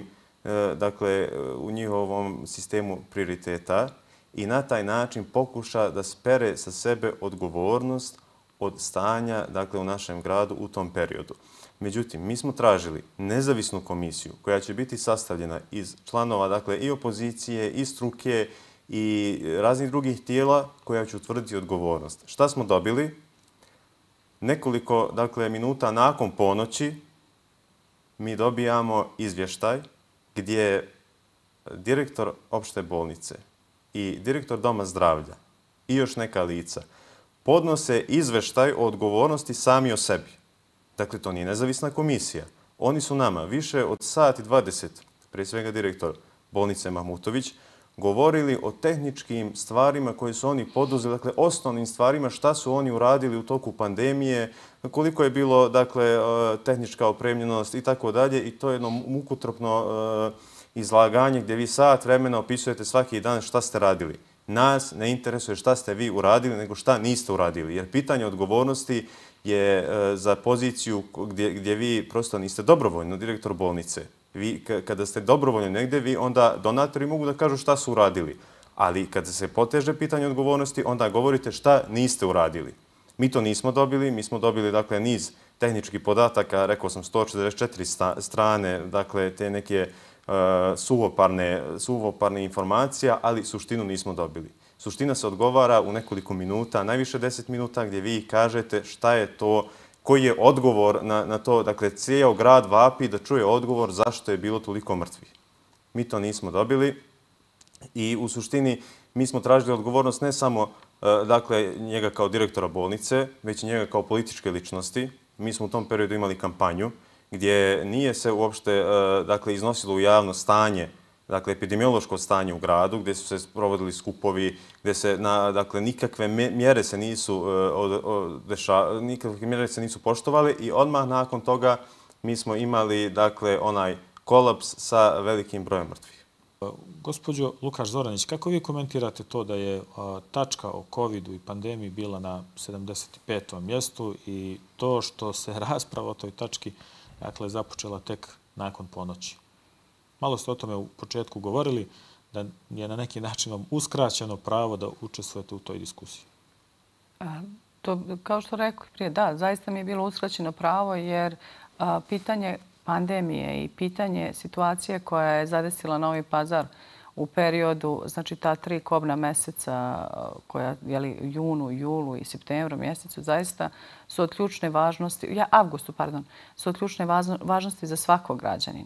Speaker 2: njihovom sistemu prioriteta i na taj način pokuša da spere sa sebe odgovornost od stanja u našem gradu u tom periodu. Međutim, mi smo tražili nezavisnu komisiju koja će biti sastavljena iz članova i opozicije, i struke, i raznih drugih tijela koja će utvrditi odgovornost. Šta smo dobili? Nekoliko minuta nakon ponoći mi dobijamo izvještaj gdje direktor opšte bolnice i direktor doma zdravlja i još neka lica podnose izveštaj o odgovornosti sami o sebi. Dakle, to nije nezavisna komisija. Oni su nama više od 1:20, prije svega direktor bolnice Mahmutović, govorili o tehničkim stvarima koje su oni poduzeli, dakle, osnovnim stvarima, šta su oni uradili u toku pandemije, koliko je bilo, tehnička opremljenost i tako dalje. I to je jedno mukotrpno izlaganje gdje vi sat vremena opisujete svaki dan šta ste radili. Nas ne interesuje šta ste vi uradili, nego šta niste uradili. Jer pitanje odgovornosti je za poziciju gdje vi prosto niste dobrovoljno direktor bolnice. Vi, kada ste dobrovoljno negdje, vi onda donatori mogu da kažu šta su uradili. Ali kada se poteže pitanje odgovornosti, onda govorite šta niste uradili. Mi to nismo dobili. Mi smo dobili, niz tehničkih podataka, rekao sam 144 strane, te neke suvoparne informacija, ali suštinu nismo dobili. Suština se odgovara u nekoliko minuta, najviše 10 minuta, gdje vi kažete šta je to, koji je odgovor na to. Dakle, cijel grad vapi da čuje odgovor zašto je bilo toliko mrtvih. Mi to nismo dobili i u suštini mi smo tražili odgovornost ne samo njega kao direktora bolnice, već i njega kao političke ličnosti. Mi smo u tom periodu imali kampanju gdje nije se uopšte iznosilo u javno stanje, epidemiološko stanje u gradu, gdje su se provodili skupovi, gdje se nikakve mjere se nisu poštovali i odmah nakon toga mi smo imali onaj kolaps sa velikim brojem mrtvih.
Speaker 1: Gospođo Lukaš Zoranić, kako vi komentirate to da je tačka o COVID-u i pandemiji bila na 75. mjestu i to što se rasprava o toj tački započela tek nakon ponoći? Malo ste o tome u početku govorili, da je na neki način vam uskraćeno pravo da učestvujete u toj diskusiji.
Speaker 3: Kao što rekao prije, da, zaista mi je bilo uskraćeno pravo jer pitanje pandemije i pitanje situacije koja je zadesila Novi Pazar u periodu, znači ta 3 kobna mjeseca, junu, julu i septembru mjesecu, zaista su od ključne važnosti, avgustu, pardon, su od ključne važnosti za svakog građanina.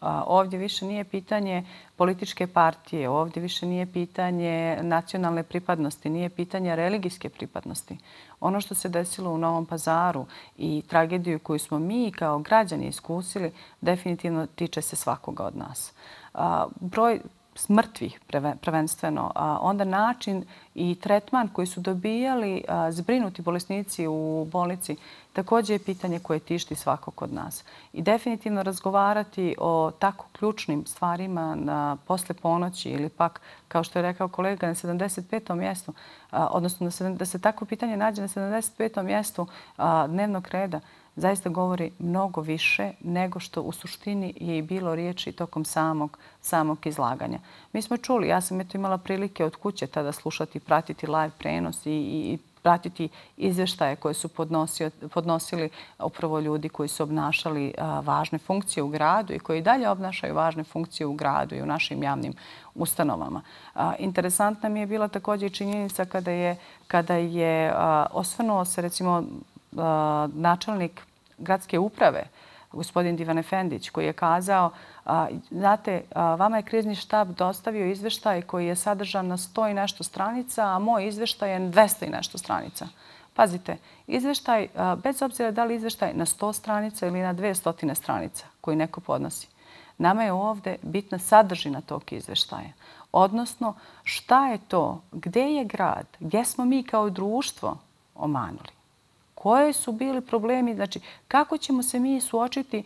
Speaker 3: Ovdje više nije pitanje političke partije, ovdje više nije pitanje nacionalne pripadnosti, nije pitanje religijske pripadnosti. Ono što se desilo u Novom Pazaru i tragediju koju smo mi kao građani iskusili definitivno tiče se svakoga od nas. Broj mrtvih prvenstveno, onda način i tretman koji su dobijali zbrinuti bolesnici u bolnici također je pitanje koje tišti svakog od nas. I definitivno razgovarati o tako ključnim stvarima posle ponoći ili pak, kao što je rekao kolega, na 75. mjestu, odnosno da se takvo pitanje nađe na 75. mjestu dnevnog reda, zaista govori mnogo više nego što u suštini je i bilo riječi tokom samog izlaganja. Mi smo čuli, ja sam imala prilike od kuće tada slušati, pratiti live prenos i pratiti izvještaje koje su podnosili upravo ljudi koji su obnašali važne funkcije u gradu i koji dalje obnašaju važne funkcije u gradu i u našim javnim ustanovama. Interesantna mi je bila također i činjenica kada je osvrnuo se recimo načelnik gradske uprave, gospodin Divan Efendić, koji je kazao, znate, vama je krizni štab dostavio izvještaj koji je sadržan na 100 i nešto stranica, a moj izvještaj je 200 i nešto stranica. Pazite, izvještaj, bez obzira da li izvještaj na 100 stranica ili na 200 stranica koji neko podnosi, nama je ovdje bitna sadržina tog izvještaja. Odnosno, šta je to, gdje je grad, gdje smo mi kao društvo omanuli? Koji su bili problemi, znači kako ćemo se mi suočiti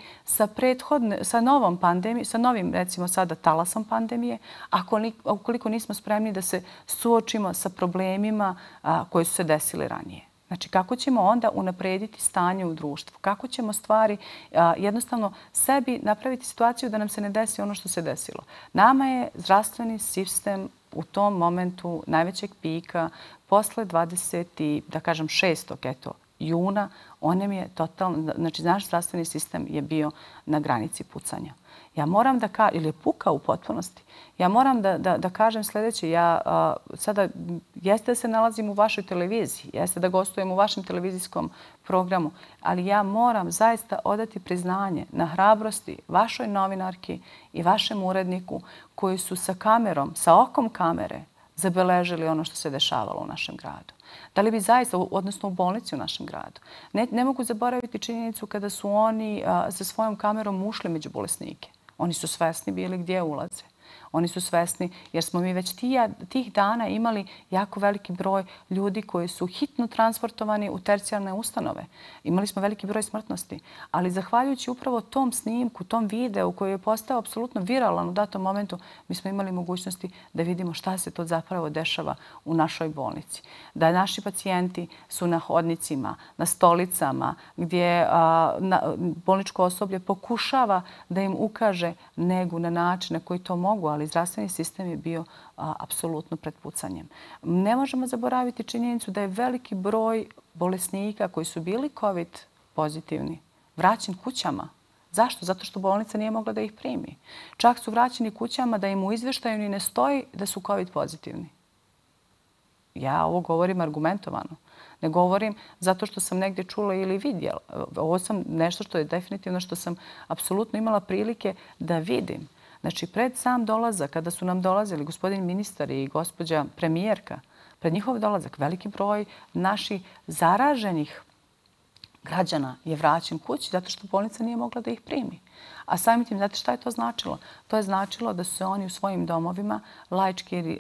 Speaker 3: sa novom pandemijom, sa novim recimo sada talasom pandemije, ukoliko nismo spremni da se suočimo sa problemima koji su se desili ranije. Znači kako ćemo onda unaprediti stanje u društvu, kako ćemo stvari jednostavno sebi napraviti situaciju da nam se ne desi ono što se desilo. Nama je zdravstveni sistem u tom momentu najvećeg pika posle 26. juna, on nam je totalno, znači naš zdravstveni sistem je bio na granici pucanja. Ja moram da kažem, ili je pukao u potpunosti, ja moram da kažem sljedeće. Ja sada jeste da se nalazim u vašoj televiziji, jeste da gostujem u vašem televizijskom programu, ali ja moram zaista odati priznanje na hrabrosti vašoj novinarki i vašem uredniku koji su sa kamerom, sa okom kamere, zabeležili ono što se dešavalo u našem gradu. Da li bi zaista, odnosno u bolnici u našem gradu, ne mogu zaboraviti činjenicu kada su oni sa svojom kamerom ušli među bolesnike. Oni su svesni bili gdje ulaze. Oni su svesni jer smo mi već tih dana imali jako veliki broj ljudi koji su hitno transportovani u tercijarne ustanove. Imali smo veliki broj smrtnosti. Ali zahvaljujući upravo tom snimku, tom videu koji je postao apsolutno viralan u datom momentu, mi smo imali mogućnosti da vidimo šta se to zapravo dešava u našoj bolnici. Da naši pacijenti su na hodnicima, na stolicama, gdje bolničko osoblje pokušava da im ukaže negu na način na koji to mogu, ali zdravstveni sistem je bio apsolutno pred pucanjem. Ne možemo zaboraviti činjenicu da je veliki broj bolesnika koji su bili COVID pozitivni vraćen kućama. Zašto? Zato što bolnica nije mogla da ih primi. Čak su vraćeni kućama da im u izvještaju ni ne stoji da su COVID pozitivni. Ja ovo govorim argumentovano. Ne govorim zato što sam negdje čula ili vidjela. Ovo sam nešto što je definitivno što sam apsolutno imala prilike da vidim. Znači, pred sam dolazak, kada su nam dolazili gospodin ministar i gospođa premijerka, pred njihov dolazak veliki broj naših zaraženih građana je vraćen kući zato što bolnica nije mogla da ih primi. A samim tim, znate šta je to značilo? To je značilo da su se oni u svojim domovima laički,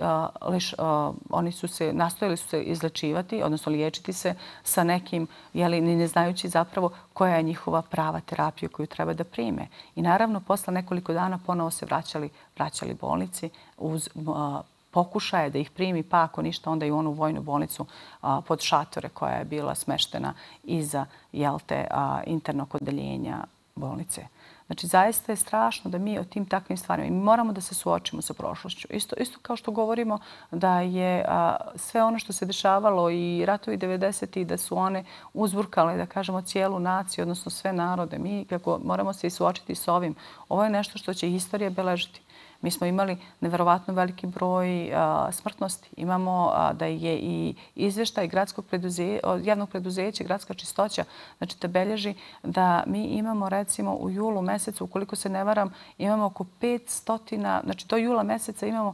Speaker 3: oni su se, nastojali su se izlečivati, odnosno liječiti se sa nekim, ni ne znajući zapravo koja je njihova prava terapija koju treba da prime. I naravno, posle nekoliko dana ponovo se vraćali bolnici uz pokušaje da ih primi, pa ako ništa, onda i u onu vojnu bolnicu pod šatore koja je bila smeštena iza internog odeljenja bolnice. Znači, zaista je strašno da mi o tim takvim stvarima, mi moramo da se suočimo sa prošlošću. Isto kao što govorimo da je sve ono što se dešavalo i ratovi 90-ih, da su one uzburkale, da kažemo, cijelu naciju, odnosno sve narode. Mi kako moramo se i suočiti s ovim. Ovo je nešto što će istorija beležiti. Mi smo imali neverovatno veliki broj smrtnosti. Imamo da je i izvještaj javnog preduzeća, gradska čistoća, znači da belježi da mi imamo recimo u julu mesecu, ukoliko se ne varam, imamo oko 500, znači do jula meseca imamo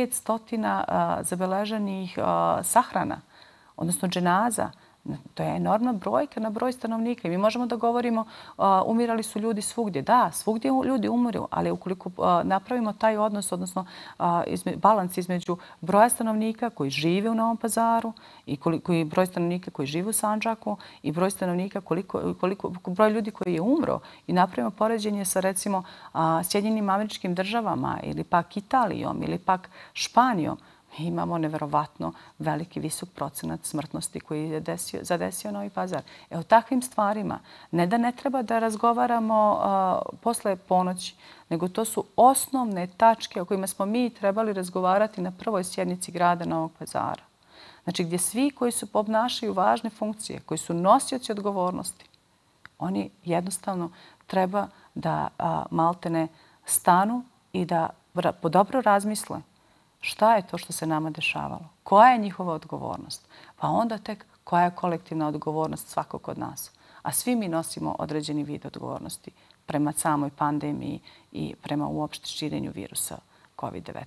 Speaker 3: 500 zabeleženih sahrana, odnosno dženaza. To je enormna brojka na broj stanovnika i mi možemo da govorimo umirali su ljudi svugdje. Da, svugdje ljudi umiru, ali ukoliko napravimo taj odnos, odnosno balans između broja stanovnika koji žive u Novom Pazaru i broj stanovnika koji žive u Sandžaku i broj stanovnika broj ljudi koji je umro i napravimo poređenje sa recimo Sjedinjenim Američkim Državama ili pak Italijom ili pak Španijom, mi imamo neverovatno veliki, visok procenat smrtnosti koji je zadesio Novi Pazar. O takvim stvarima ne da ne treba da razgovaramo posle ponoći, nego to su osnovne tačke o kojima smo mi trebali razgovarati na prvoj sjednici grada Novog Pazara. Znači gdje svi koji su obnašaju važne funkcije, koji su nosioci odgovornosti, oni jednostavno treba da maltene stanu i da dobro razmisle šta je to što se nama dešavalo, koja je njihova odgovornost, pa onda tek koja je kolektivna odgovornost svakog od nas. A svi mi nosimo određeni vid odgovornosti prema samoj pandemiji i prema uopšte širenju virusa COVID-19.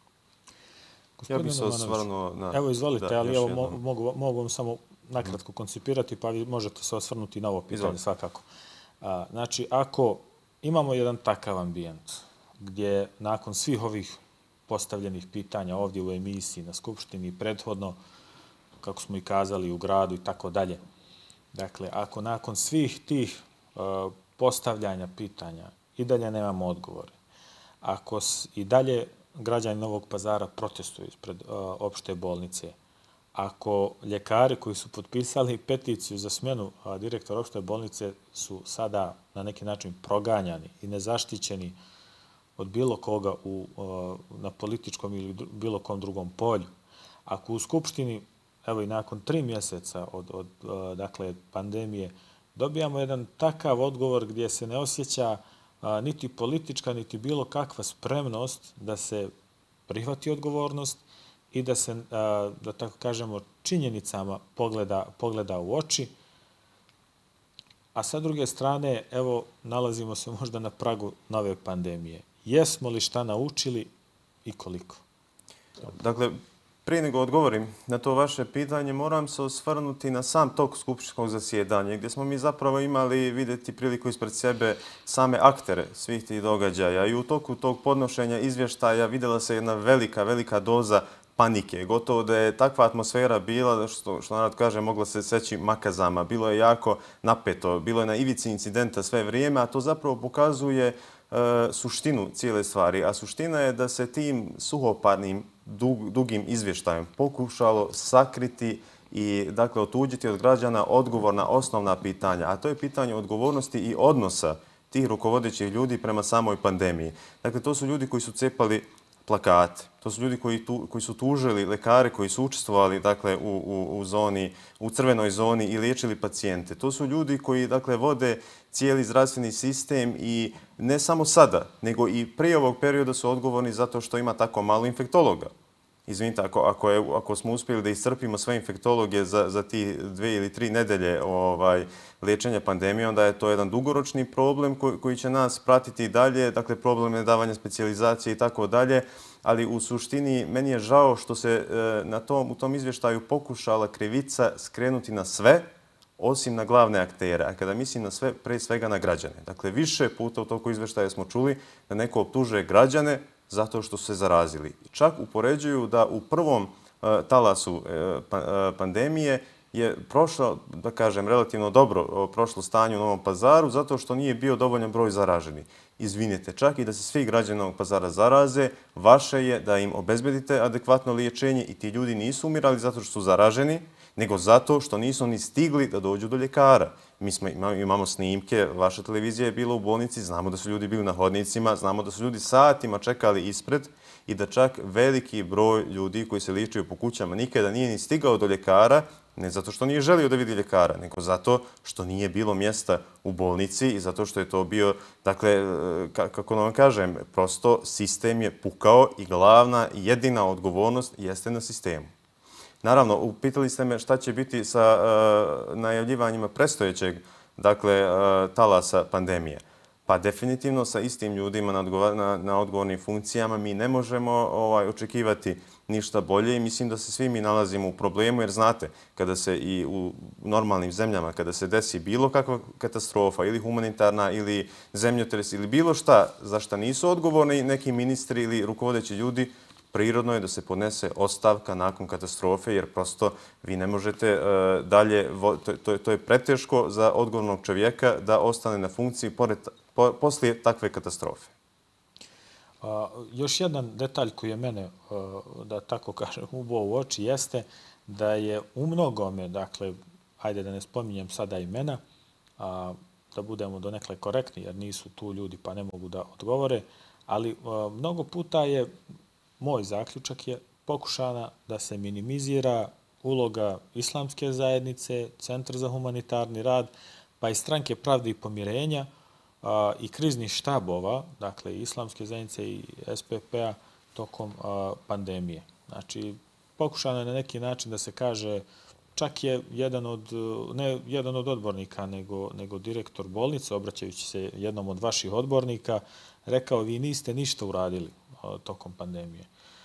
Speaker 2: Ja bih se osvrnuo na...
Speaker 1: Evo, izvolite, ali mogu vam samo nakratko koncipirati, pa vi možete se osvrnuti na ovo pitanje svakako. Znači, ako imamo jedan takav ambijent gdje nakon svih ovih postavljenih pitanja ovdje u emisiji, na Skupštini, prethodno, kako smo i kazali, u gradu i tako dalje. Dakle, ako nakon svih tih postavljanja pitanja i dalje nemamo odgovore, ako i dalje građani Novog Pazara protestuju ispred opšte bolnice, ako ljekari koji su potpisali peticiju za smjenu direktora opšte bolnice su sada na neki način proganjani i nezaštićeni od bilo koga na političkom ili bilo kom drugom polju. Ako u Skupštini, evo i nakon 3 mjeseca od pandemije, dobijamo jedan takav odgovor gdje se ne osjeća niti politička, niti bilo kakva spremnost da se prihvati odgovornost i da se, da tako kažemo, činjenicama pogleda u oči. A sa druge strane, evo, nalazimo se možda na pragu nove pandemije. Jesmo li šta naučili i koliko?
Speaker 2: Dakle, prije nego odgovorim na to vaše pitanje, moram se osvrnuti na sam tok skupštinskog zasjedanja, gdje smo mi zapravo imali vidjeti priliku ispred sebe same aktere svih tih događaja. I u toku tog podnošenja izvještaja vidjela se jedna velika doza panike. Gotovo da je takva atmosfera bila, što narod kaže, mogla se seći makazama. Bilo je jako napeto, bilo je na ivici incidenta sve vrijeme, a to zapravo pokazuje suštinu cijele stvari. A suština je da se tim suhoparnim, dugim izvještajem pokušalo sakriti i dakle otuđiti od građana odgovor na osnovna pitanja, a to je pitanje odgovornosti i odnosa tih rukovodećih ljudi prema samoj pandemiji. Dakle, to su ljudi koji su cepali plakate. To su ljudi koji su tužili lekare koji su učestvovali dakle, u crvenoj zoni i liječili pacijente. To su ljudi koji dakle, vode cijeli zdravstveni sistem i ne samo sada, nego i prije ovog perioda su odgovorni zato što ima tako malo infektologa. Izvinite, ako smo uspjeli da iscrpimo sve infektologe za ti 2 ili 3 nedelje liječenja pandemije, onda je to jedan dugoročni problem koji će nas pratiti i dalje, dakle problem je davanja specijalizacije i tako dalje, ali u suštini meni je žao što se u tom izvještaju pokušala krivica skrenuti na sve, osim na glavne aktere. A kada mislim na sve, pre svega na građane. Dakle, više puta u toku izvještaja smo čuli da neko optužuje građane zato što su se zarazili. Čak upoređuju da u prvom talasu pandemije je prošlo, da kažem, relativno dobro prošlo stanje u Novom Pazaru zato što nije bio dovoljan broj zaraženih. Izvinite, čak i da se svi građani Novog Pazara zaraze, vaše je da im obezbedite adekvatno liječenje i ti ljudi nisu umirali zato što su zaraženi, nego zato što nisu ni stigli da dođu do ljekara. Mi imamo snimke, vaša televizija je bila u bolnici, znamo da su ljudi bili na hodnicima, znamo da su ljudi satima čekali ispred i da čak veliki broj ljudi koji se liječuju po kućama nikada nije ni stigao do ljekara, Ne zato što nije želio da vidi ljekara, nego zato što nije bilo mjesta u bolnici i zato što je to bio, dakle, kako da vam kažem, prosto sistem je pukao i glavna i jedina odgovornost jeste na sistemu. Naravno, upitali ste me šta će biti sa najavljivanjima predstojećeg, dakle, talasa pandemije. Pa definitivno sa istim ljudima na odgovornim funkcijama mi ne možemo očekivati ništa bolje i mislim da se svi mi nalazimo u problemu jer znate, kada se i u normalnim zemljama, kada se desi bilo kakva katastrofa ili humanitarna ili zemljotres ili bilo šta za šta nisu odgovorni neki ministri ili rukovodeći ljudi, prirodno je da se podnese ostavka nakon katastrofe jer prosto vi ne možete dalje, to je preteško za odgovornog čovjeka da ostane na funkciji poslije takve katastrofe.
Speaker 1: Još jedan detalj koji je mene, da tako kažem, ubao u oči jeste da je u mnogome, dakle, ajde da ne spominjem sada imena, da budemo donekle korektni jer nisu tu ljudi pa ne mogu da odgovore, ali mnogo puta je, moj zaključak je pokušana da se minimizira uloga Islamske zajednice, Centra za humanitarni rad, pa i Stranke pravde i pomirenja i kriznih štabova, dakle Islamske zajednice i SPP-a tokom pandemije. Znači, pokušano je na neki način da se kaže, čak je ne jedan od odbornika, nego direktor bolnice, obraćajući se jednom od vaših odbornika, rekao vi niste ništa uradili tokom pandemije.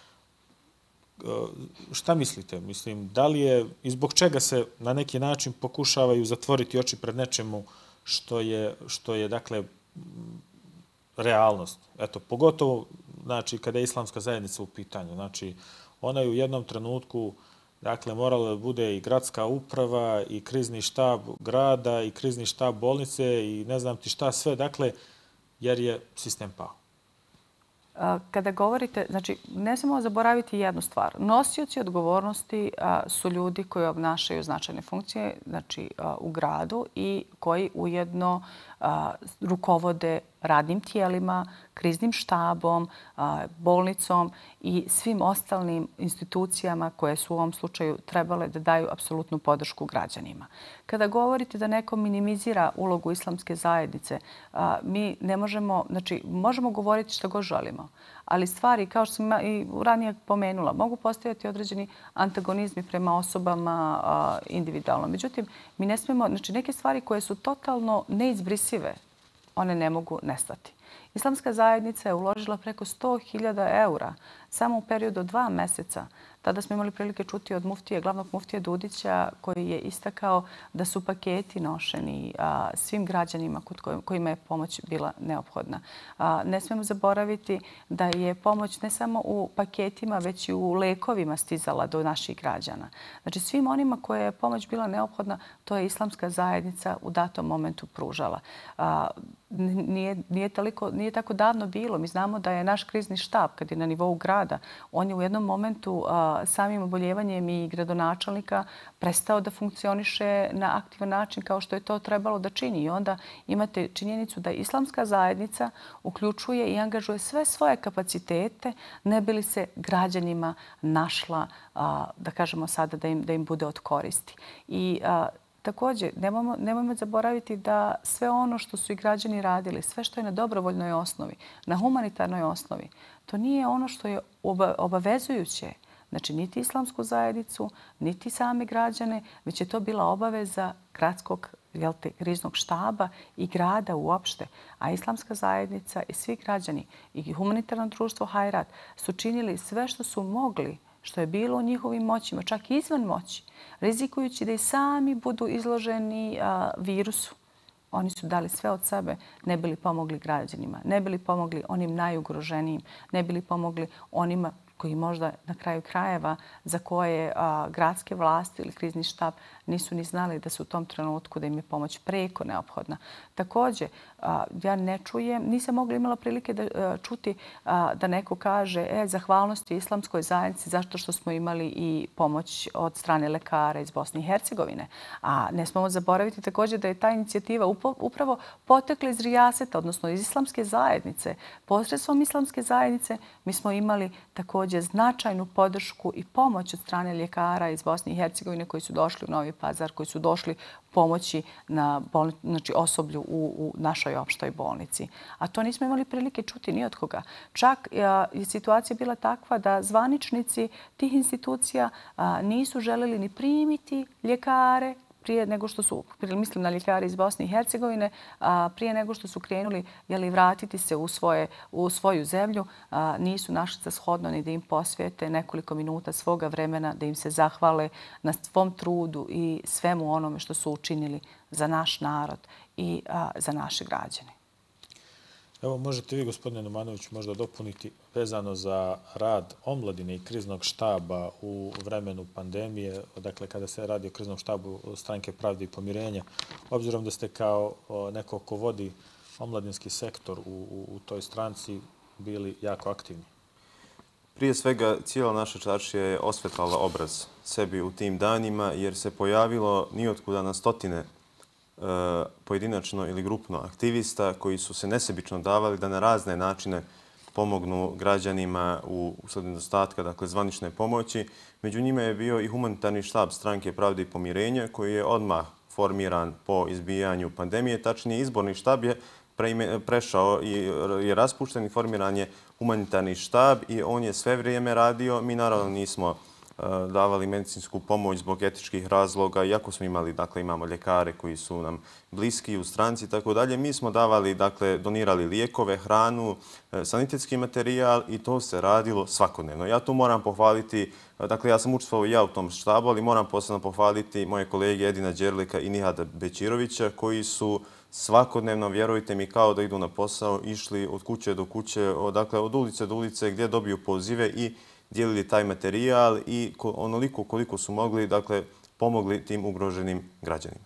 Speaker 1: Šta mislite? Mislim, da li je i zbog čega se na neki način pokušavaju zatvoriti oči pred nečemu što je dakle, realnost? Eto, pogotovo, znači, kada je Islamska zajednica u pitanju. Znači, ona je u jednom trenutku, dakle, morala da bude i gradska uprava, i krizni štab grada, i krizni štab bolnice, i ne znam ti šta sve, dakle, jer je sistem pao.
Speaker 3: Kada govorite, znači, ne smemo zaboraviti jednu stvar. Nosioci odgovornosti su ljudi koji obnašaju značajne funkcije, znači, u gradu i koji ujedno rukovode radnim tijelima, kriznim štabom, bolnicom i svim ostalim institucijama koje su u ovom slučaju trebale da daju apsolutnu podršku građanima. Kada govorite da neko minimizira ulogu Islamske zajednice, mi ne možemo, znači možemo govoriti što god želimo, ali stvari, kao što sam i ranije pomenula, mogu postojati određeni antagonizmi prema osobama individualno. Međutim, mi ne smijemo, znači neke stvari koje su totalno neizbrisive, one ne mogu nestati. Islamska zajednica je uložila preko 100.000 eura samo u periodu od 2 mjeseca. Tada smo imali prilike čuti od muftije, glavnog muftije Dudića, koji je istakao da su paketi nošeni svim građanima kojima je pomoć bila neophodna. Ne smijemo zaboraviti da je pomoć ne samo u paketima, već i u lekovima stizala do naših građana. Znači, svim onima koje je pomoć bila neophodna, to je Islamska zajednica u datom momentu pružala. Nije tako davno bilo. Mi znamo da je naš krizni štab, kad je na nivou grada, on je u jednom momentu samim oboljevanjem i gradonačelnika prestao da funkcioniše na aktivan način kao što je to trebalo da čini. I onda imate činjenicu da Islamska zajednica uključuje i angažuje sve svoje kapacitete ne bi li se građanima našla, da kažemo sada, da im bude od koristi. I također, nemojmo zaboraviti da sve ono što su i građani radili, sve što je na dobrovoljnoj osnovi, na humanitarnoj osnovi, to nije ono što je obavezujuće. Znači, niti Islamsku zajednicu, niti same građane, već je to bila obaveza gradskog kriznog štaba i grada uopšte. A Islamska zajednica i svi građani i humanitarno društvo Hajrat su činili sve što su mogli, što je bilo u njihovim moćima, čak i izvan moći, rizikujući da i sami budu izloženi virusu. Oni su dali sve od sebe, ne bili pomogli građanima, ne bili pomogli onim najugroženijim, ne bili pomogli onima koji možda na kraju krajeva za koje gradske vlasti ili krizni štab nisu ni znali da su u tom trenutku da im je pomoć preko neophodna. Također, ja ne čujem, nisam imala prilike da čuti da neko kaže zahvalnosti Islamskoj zajednici zašto što smo imali i pomoć od strane lekara iz Bosne i Hercegovine. A ne smemo zaboraviti također da je ta inicijativa upravo potekla iz Rijaseta, odnosno iz Islamske zajednice. Posredstvom Islamske zajednice mi smo imali također također značajnu podršku i pomoć od strane ljekara iz Bosne i Hercegovine koji su došli u Novi Pazar, koji su došli pomoći znači osoblju u našoj opštoj bolnici. A to nismo imali prilike čuti ni od koga. Čak je situacija bila takva da zvaničnici tih institucija nisu želeli ni primiti ljekare prije nego što su, mislim na ljekare iz Bosne i Hercegovine, prije nego što su krenuli vratiti se u svoju zemlju, nisu našli za shodno ni da im posvijete nekoliko minuta svoga vremena, da im se zahvale na svom trudu i svemu onome što su učinili za naš narod i za naše građane.
Speaker 1: Evo, možete vi, gospodine Numanović, možda dopuniti vezano za rad omladine i kriznog štaba u vremenu pandemije, dakle kada se radi o kriznom štabu Stranke pravde i pomirenja, obzirom da ste kao neko ko vodi omladinski sektor u toj stranci bili jako aktivni.
Speaker 2: Prije svega, cijela naša čaršija je osvetlala obraz sebi u tim danima jer se pojavilo nijotkuda na stotine pojedinačno ili grupno aktivista koji su se nesebično davali da na razne načine pomognu građanima usled nedostatka, dakle, zvanične pomoći. Među njima je bio i humanitarni štab Stranke pravde i pomirenja koji je odmah formiran po izbijanju pandemije. Tačnije, izborni štab je prešao i je raspušten i formiran je humanitarni štab i on je sve vrijeme radio. Mi naravno nismo davali medicinsku pomoć zbog etičkih razloga, iako smo imali, dakle, imamo ljekare koji su nam bliski u stranci i tako dalje. Mi smo davali, dakle, donirali lijekove, hranu, sanitetski materijal i to se radilo svakodnevno. Ja tu moram pohvaliti, dakle, ja sam učestvovao i ja u tom štabu, ali moram posebno pohvaliti moje kolege Edina Đerlika i Nihada Bećirovića koji su svakodnevno, vjerujte mi, kao da idu na posao, išli od kuće do kuće, dakle, od ulice do ulice gdje dobiju pozive i dijelili taj materijal i onoliko koliko su mogli, dakle, pomogli tim ugroženim građanima.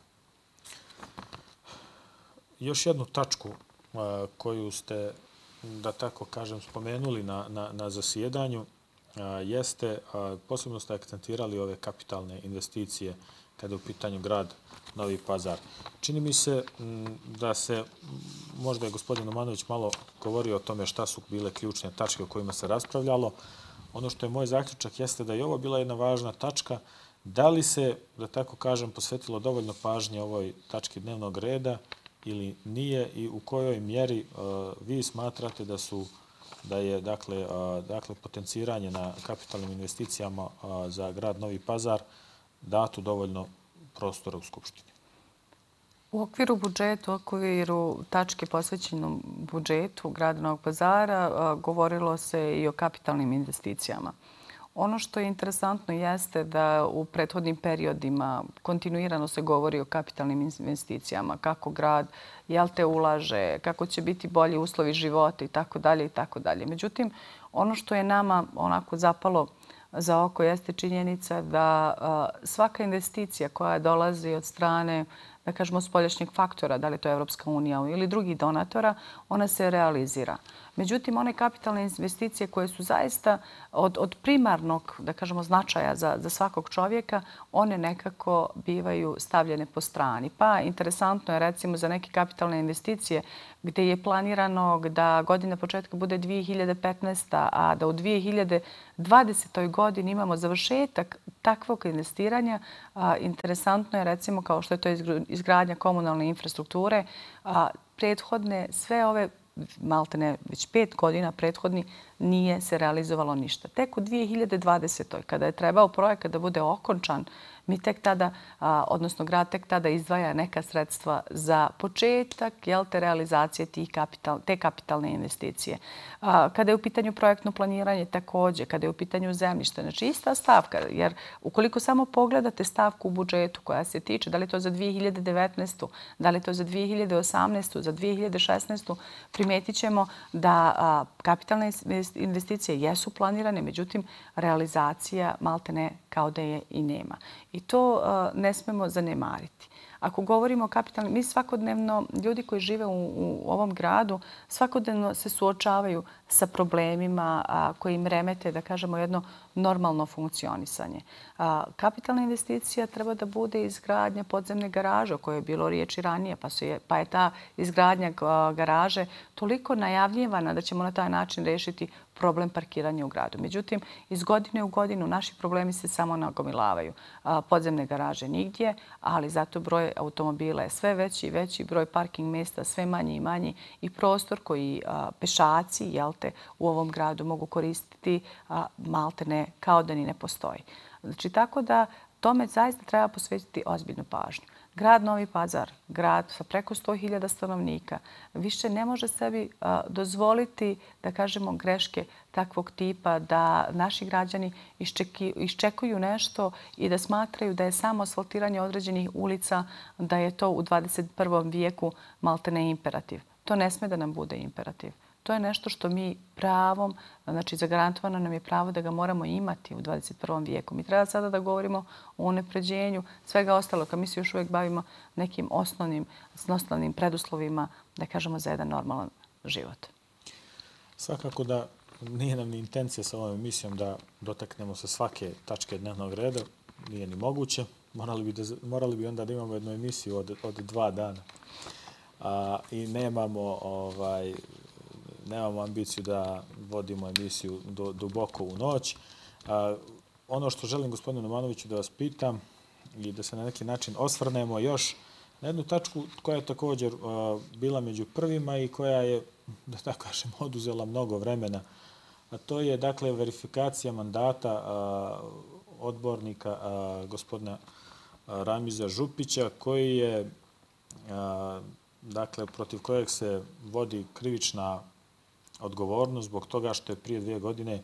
Speaker 1: Još jednu tačku koju ste, da tako kažem, spomenuli na zasjedanju jeste, posebno ste akcentirali ove kapitalne investicije kada je u pitanju grad Novi Pazar. Čini mi se da se, možda je gospodin Numanović malo govorio o tome šta su bile ključne tačke o kojima se raspravljalo. Ono što je moj zaključak jeste da je ovo bila jedna važna tačka. Da li se, da tako kažem, posvetilo dovoljno pažnje ovoj tački dnevnog reda ili nije i u kojoj mjeri vi smatrate da je dakle potenciranje na kapitalnim investicijama za grad Novi Pazar dato dovoljno prostora u Skupštini?
Speaker 3: U okviru budžeta, u okviru tačke posvećenom budžetu grada Novog Pazara govorilo se i o kapitalnim investicijama. Ono što je interesantno jeste da u prethodnim periodima kontinuirano se govori o kapitalnim investicijama, kako grad ulaže, kako će biti bolji uslovi života itd. Međutim, ono što je nama onako zapalo za oko jeste činjenica da svaka investicija koja dolazi od strane, da kažemo, spoljašnjeg faktora, da li je to Evropska unija ili drugih donatora, ona se realizira. Međutim, one kapitalne investicije koje su zaista od primarnog, da kažemo, značaja za svakog čovjeka, one nekako bivaju stavljene po strani. Pa interesantno je recimo za neke kapitalne investicije gdje je planirano da godina početka bude 2015. a da u 2020. godini imamo završetak takvog investiranja. Interesantno je recimo kao što je to izgradnja komunalne infrastrukture, prethodne sve ove maltene već 5 godina prethodni nije se realizovalo ništa. Tek u 2020. kada je trebao projekat da bude okončan, mi tek tada, odnosno grad tek tada izdvaja neka sredstva za početak te realizacije te kapitalne investicije. Kada je u pitanju projektno planiranje također, kada je u pitanju zemljište, znači ista stavka, jer ukoliko samo pogledate stavku u budžetu koja se tiče, da li je to za 2019. da li je to za 2018. za 2016. primetit ćemo da kapitalne investicije jesu planirane, međutim realizacija maltene kao da je i nema. I to ne smemo zanemariti. Ako govorimo o kapitalnim, mi svakodnevno, ljudi koji žive u ovom gradu, svakodnevno se suočavaju sa problemima koji im remete, da kažemo, jedno normalno funkcionisanje. Kapitalna investicija treba da bude izgradnja podzemne garaže o kojoj je bilo riječi ranije, pa je ta izgradnja garaže toliko najavljivana da ćemo na taj način rešiti problem parkiranja u gradu. Međutim, iz godine u godinu naši problemi se samo nagomilavaju. Podzemne garaže nigdje, ali zato broj automobila je sve veći i veći, broj parking mjesta sve manji i manji i prostor koji pešaci u ovom gradu mogu koristiti malte ne kao da ni ne postoji. Znači, tako da tome zaista treba posvetiti ozbiljnu pažnju. Grad Novi Pazar, grad sa preko 100.000 stanovnika, više ne može sebi dozvoliti, da kažemo, greške takvog tipa da naši građani iščekuju nešto i da smatraju da je samo asfaltiranje određenih ulica, da je to u 21. vijeku maltene imperativ. To ne sme da nam bude imperativ. To je nešto što mi pravom, znači zagarantovano nam je pravo da ga moramo imati u 21. vijeku. Mi treba sada da govorimo o unapređenju svega ostalog, a mi se još uvijek bavimo nekim osnovnim preduslovima, da kažemo, za jedan normalan život.
Speaker 1: Svakako da nije nam ni intencija sa ovom emisijom da dotaknemo se svake tačke dnevnog reda, nije ni moguće. Morali bi onda da imamo jednu emisiju od 2 dana. I nemamo ambiciju da vodimo emisiju duboko u noć. Ono što želim, gospodinu Nomanoviću, da vas pitam i da se na neki način osvrnemo još na jednu tačku koja je također bila među prvima i koja je, da tako kažem, oduzela mnogo vremena. A to je, dakle, verifikacija mandata odbornika gospodina Ramiza Župića, koji je, dakle, protiv kojeg se vodi krivična odgovornost zbog toga što je prije 2 godine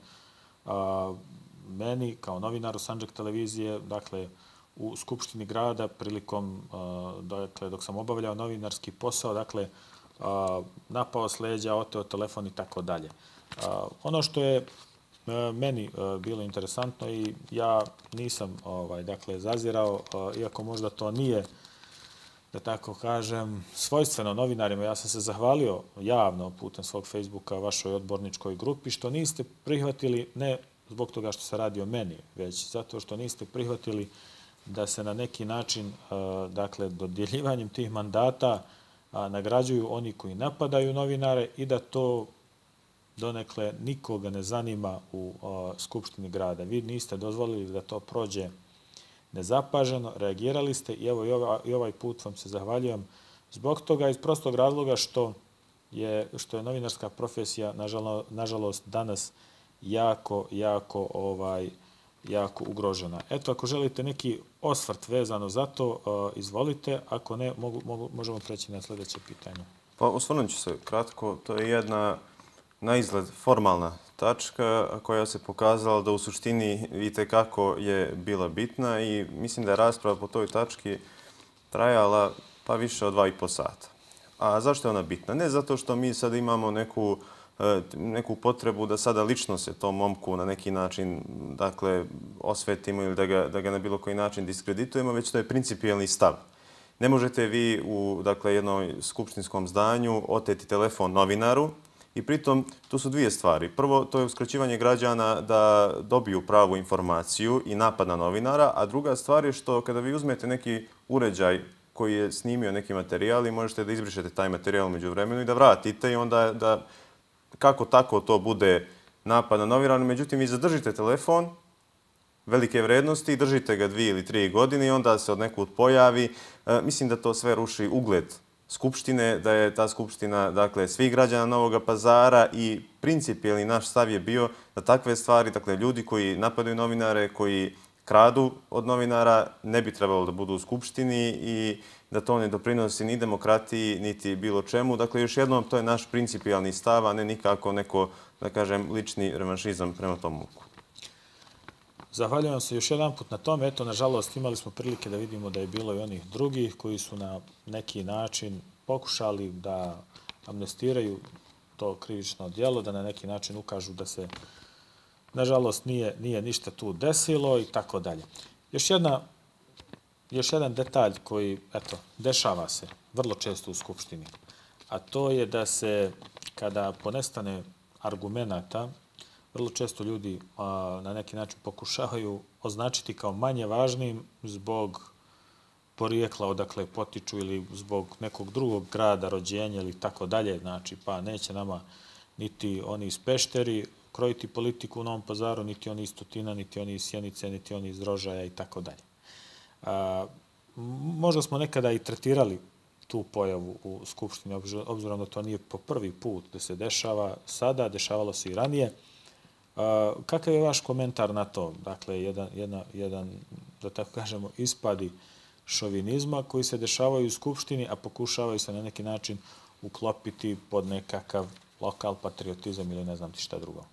Speaker 1: meni, kao novinaru Sandžak televizije, dakle, u Skupštini grada, prilikom, dakle, dok sam obavljao novinarski posao, dakle, napao s leđa, oteo telefon i tako dalje. Ono što je meni bilo interesantno i ja nisam, dakle, zazirao, iako možda to nije, da tako kažem, svojstveno novinarima. Ja sam se zahvalio javno putem svog Facebooka vašoj odborničkoj grupi što niste prihvatili, ne zbog toga što se radi o meni, već zato što niste prihvatili da se na neki način, dakle, dodjeljivanjem tih mandata nagrađuju oni koji napadaju novinare i da to donekle nikoga ne zanima u Skupštini grada. Vi niste dozvolili da to prođe nezapaženo, reagirali ste i evo i ovaj put vam se zahvaljujem zbog toga iz prostog razloga što je novinarska profesija, nažalost, danas jako ugrožena. Eto, ako želite neki osvrt vezano za to, izvolite. Ako ne, možemo preći na sljedeće pitanje.
Speaker 2: Pa, osvrnut ću se kratko. To je jedna na izgled formalna tačka koja se pokazala da u suštini itekako je bila bitna i mislim da je rasprava po toj tački trajala pa više od 2,5 sata. A zašto je ona bitna? Ne zato što mi sad imamo neku potrebu da sada lično se tom momku na neki način, dakle, osvetimo ili da ga na bilo koji način diskreditujemo, već to je principijelni stav. Ne možete vi u, dakle, jednom skupštinskom zdanju oteti telefon novinaru i pritom tu su 2 stvari. Prvo, to je uskraćivanje građana da dobiju pravu informaciju i napad na novinara, a druga stvar je što kada vi uzmete neki uređaj koji je snimio neki materijal i možete da izbrišete taj materijal među vremenu i da vratite i onda da kako tako to bude napad na novinara. Međutim, vi zadržite telefon velike vrednosti i držite ga 2 ili 3 godine i onda se od nekud pojavi. Mislim da to sve ruši ugled Skupštine, da je ta Skupština, dakle, svih građana Novog Pazara i principijelni naš stav je bio da takve stvari, dakle, ljudi koji napadaju novinare, koji kradu od novinara, ne bi trebalo da budu u Skupštini i da to ne doprinosi ni demokratiji, niti bilo čemu. Dakle, još jednom, to je naš principijalni stav, a ne nikako neko, da kažem, lični revanšizam prema tom muku.
Speaker 1: Zahvaljujem se još jedan put na tome. Eto, nažalost, imali smo prilike da vidimo da je bilo i onih drugih koji su na neki način pokušali da amnestiraju to krivično djelo, da na neki način ukažu da se, nažalost, nije ništa tu desilo i tako dalje. Još jedan detalj koji, eto, dešava se vrlo često u Skupštini, a to je da se, kada ponestane argumenata vrlo često ljudi na neki način pokušavaju označiti kao manje važnim zbog porijekla odakle potiču ili zbog nekog drugog grada, rođenja ili tako dalje. Znači, pa neće nama niti oni iz Pešteri krojiti politiku u Novom Pazaru, niti oni iz Tutina, niti oni iz Sjenice, niti oni iz Rožaja i tako dalje. Možda smo nekada i tretirali tu pojavu u Skupštini, obzirom da to nije po prvi put da se dešava sada, dešavalo se i ranije. Kakav je vaš komentar na to? Dakle, jedan, da tako kažemo, ispadi šovinizma koji se dešavaju u Skupštini, a pokušavaju se na neki način uklopiti pod nekakav lokal patriotizam ili ne znam ti šta drugo.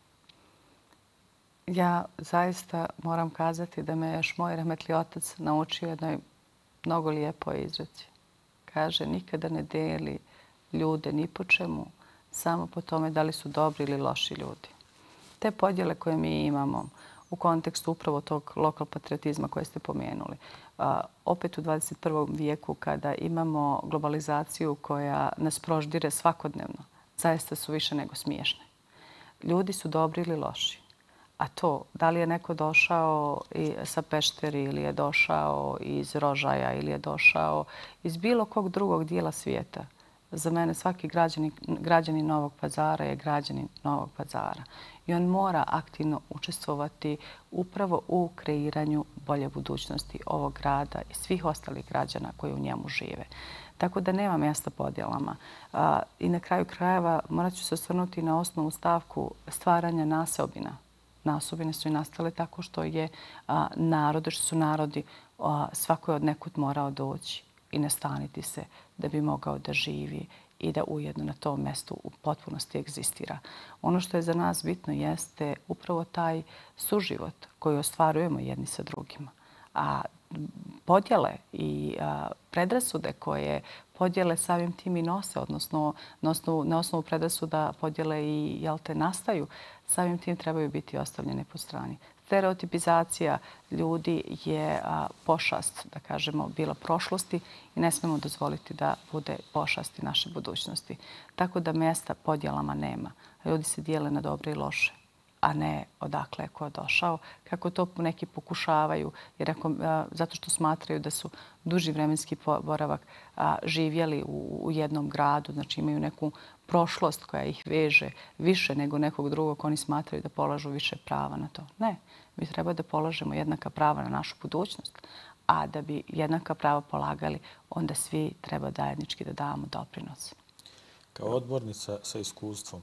Speaker 3: Ja zaista moram kazati da me još moj rahmetli otac naučio jednoj mnogo lijepoj izreci. Kaže, nikada ne deli ljude ni po čemu, samo po tome da li su dobri ili loši ljudi. Te podjele koje mi imamo u kontekstu upravo tog lokal patriotizma koje ste pomenuli, opet u 21. vijeku kada imamo globalizaciju koja nas proždire svakodnevno, zaista su više nego smiješne. Ljudi su dobri ili loši. A to, da li je neko došao sa Pešteri ili je došao iz Rožaja ili je došao iz bilo kog drugog dijela svijeta, za mene svaki građanin Novog Pazara je građanin Novog Pazara. I on mora aktivno učestvovati upravo u kreiranju bolje budućnosti ovog grada i svih ostalih građana koji u njemu žive. Tako da nema mjesta podjelama. I na kraju krajeva morat ću se osvrnuti na osnovu stavku stvaranja naseobina. Nasobine su i nastale tako što je narod, što su narodi, svako je od nekud morao doći i nastaniti se da bi mogao da živi i da ujedno na tom mjestu u potpunosti egzistira. Ono što je za nas bitno jeste upravo taj suživot koji ostvarujemo jedni sa drugima. A podjele i predrasude koje podjele samim tim i nose, odnosno na osnovu predrasuda podjele i nastaju, samim tim trebaju biti ostavljene po strani. Stereotipizacija ljudi je pošast, da kažemo, bila prošlosti i ne smemo dozvoliti da bude pošasti naše budućnosti. Tako da mjesta podjelama nema. Ljudi se dijele na dobre i loše, a ne odakle je ko došao, kako to neki pokušavaju, jer zato što smatraju da su duži vremenski boravak živjeli u jednom gradu, znači imaju neku prošlost koja ih veže više nego nekog drugog, oni smatraju da polažu više prava na to. Ne, mi treba da polažemo jednaka prava na našu budućnost, a da bi jednaka prava polagali, onda svi treba zajednički da damo doprinos.
Speaker 1: Kao odbornica sa iskustvom,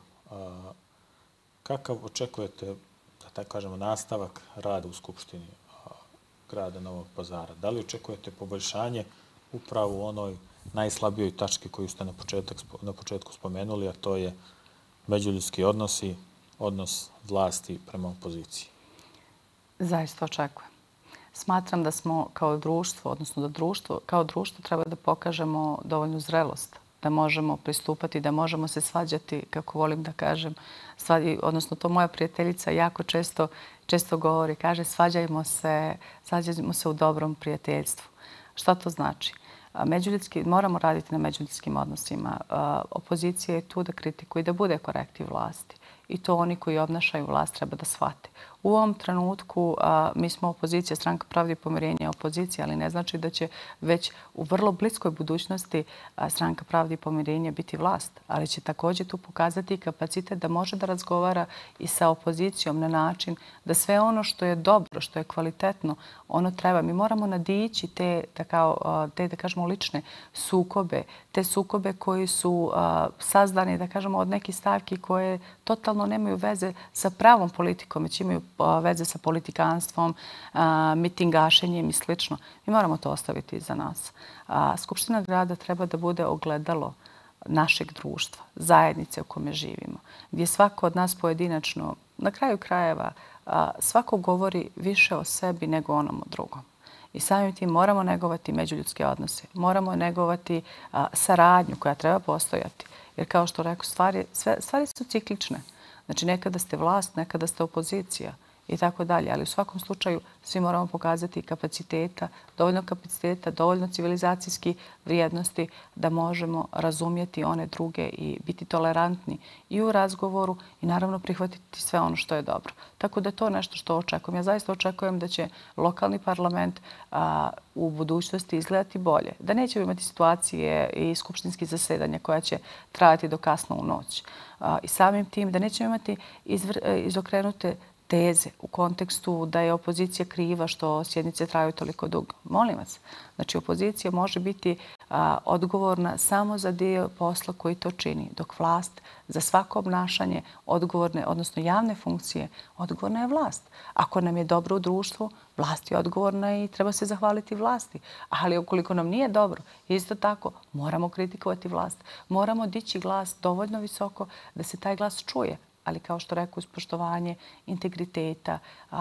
Speaker 1: kakav očekujete, da tako kažemo, nastavak rada u Skupštini grada Novog Pazara? Da li očekujete poboljšanje upravo u onoj najslabijoj tački koju ste na početku spomenuli, a to je međuljudski odnosi, odnos vlasti prema opoziciji?
Speaker 3: Zaista očekujem. Smatram da smo kao društvo, odnosno da kao društvo treba da pokažemo dovoljnu zrelost, da možemo pristupati, da možemo se svađati, kako volim da kažem. Odnosno, to moja prijateljica jako često govori, kaže svađajmo se u dobrom prijateljstvu. Šta to znači? Moramo raditi na međuljudskim odnosima. Opozicija je tu da kritikuje i da bude korektiv vlasti. I to oni koji obnašaju vlast treba da shvate. U ovom trenutku mi smo opozicija, Stranka pravde i pomirenja je opozicija, ali ne znači da će već u vrlo bliskoj budućnosti Stranka pravde i pomirenja biti vlast. Ali će također tu pokazati kapacitet da može da razgovara i sa opozicijom na način da sve ono što je dobro, što je kvalitetno, ono treba. Mi moramo nadići te, da kažemo, lične sukobe, te sukobe koji su sazdani, da kažemo, od nekih stavki koje totalno nemaju veze sa pravom politikom, već imaju veze sa politikanstvom, mitingašenjem i sl. Mi moramo to ostaviti iza nas. Skupština grada treba da bude ogledalo našeg društva, zajednice u kome živimo, gdje svako od nas pojedinačno, na kraju krajeva, svako govori više o sebi nego onom drugom. I samim tim moramo negovati međuljudske odnose, moramo negovati saradnju koja treba postojati. Jer kao što rekao, stvari su ciklične. Znači, nekada ste vlast, nekada ste opozicija. i tako dalje. Ali u svakom slučaju svi moramo pokazati dovoljno kapaciteta, dovoljno civilizacijski vrijednosti da možemo razumjeti one druge i biti tolerantni i u razgovoru i naravno prihvatiti sve ono što je dobro. Tako da je to nešto što očekujem. Ja zaista očekujem da će lokalni parlament u budućnosti izgledati bolje. Da nećemo imati situacije i skupštinskih zasedanja koja će trajati do kasno u noć. I samim tim da nećemo imati izokrenute teze u kontekstu da je opozicija kriva što sjednice traju toliko dugo. Molim vas, znači opozicija može biti odgovorna samo za dio posla koji to čini, dok vlast za svako obnašanje odgovorne, odnosno javne funkcije, odgovorna je vlast. Ako nam je dobro u društvu, vlast je odgovorna i treba se zahvaliti vlasti. Ali ukoliko nam nije dobro, isto tako moramo kritikovati vlast. Moramo dići glas dovoljno visoko da se taj glas čuje. Ali kao što rekao, uz poštovanje integriteta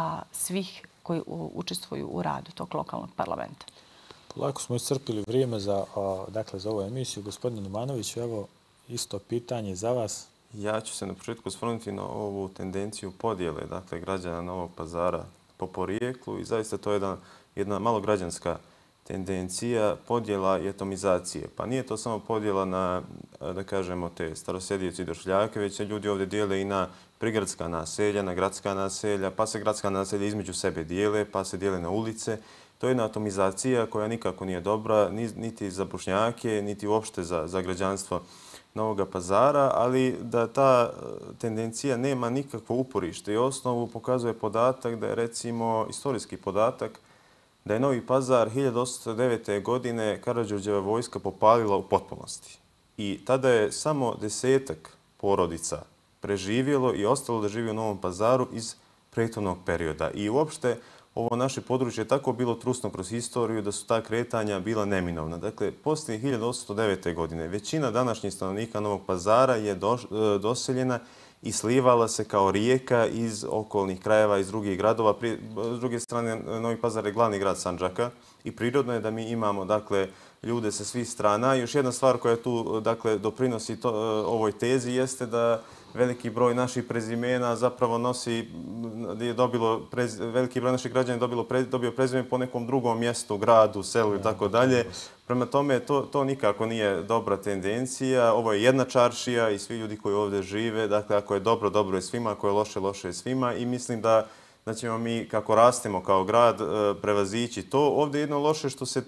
Speaker 3: svih koji učestvuju u radu tog lokalnog parlamenta.
Speaker 1: Polako smo iscrpili vrijeme za ovu emisiju. Gospodine Numanoviću, evo isto pitanje za vas.
Speaker 2: Ja ću se na početku osvrnuti na ovu tendenciju podjele građana Novog Pazara po porijeklu i zaista to je jedna malograđanska tendencija podjela i atomizacije. Pa nije to samo podjela na, da kažemo, te starosjedioci i došljake, već se ljudi ovdje dijele i na prigradska naselja, na gradska naselja, pa se gradska naselja između sebe dijele, pa se dijele na ulice. To je jedna atomizacija koja nikako nije dobra, niti za Bošnjake, niti uopšte za građanstvo Novog Pazara, ali da ta tendencija nema nikakvo uporište i osnovu pokazuje podatak da je, recimo, istorijski podatak da je Novi Pazar 1809. godine Karađorđeva vojska popalila u potpunosti. I tada je samo 10-ak porodica preživjelo i ostalo da živi u Novom Pazaru iz prethodnog perioda. I uopšte ovo naše područje je tako bilo trusno kroz historiju da su ta kretanja bila neminovna. Dakle, poslije 1809. godine većina današnjih stanovnika Novog Pazara je doseljena i slivala se kao rijeka iz okolnih krajeva, iz drugih gradova. S druge strane, Novi Pazar je glavni grad Sandžaka i prirodno je da mi imamo ljude sa svih strana. Još jedna stvar koja tu doprinosi ovoj tezi jeste da veliki broj naših prezimena zapravo veliki broj naših građana je dobio prezime po nekom drugom mjestu, gradu, selu i tako dalje. Prema tome, to nikako nije dobra tendencija. Ovo je jedna čaršija i svi ljudi koji ovdje žive. Dakle, ako je dobro, dobro je svima, ako je loše, loše je svima. I mislim da ćemo mi, kako rastemo kao grad, prevazići to. Ovdje je jedno loše što se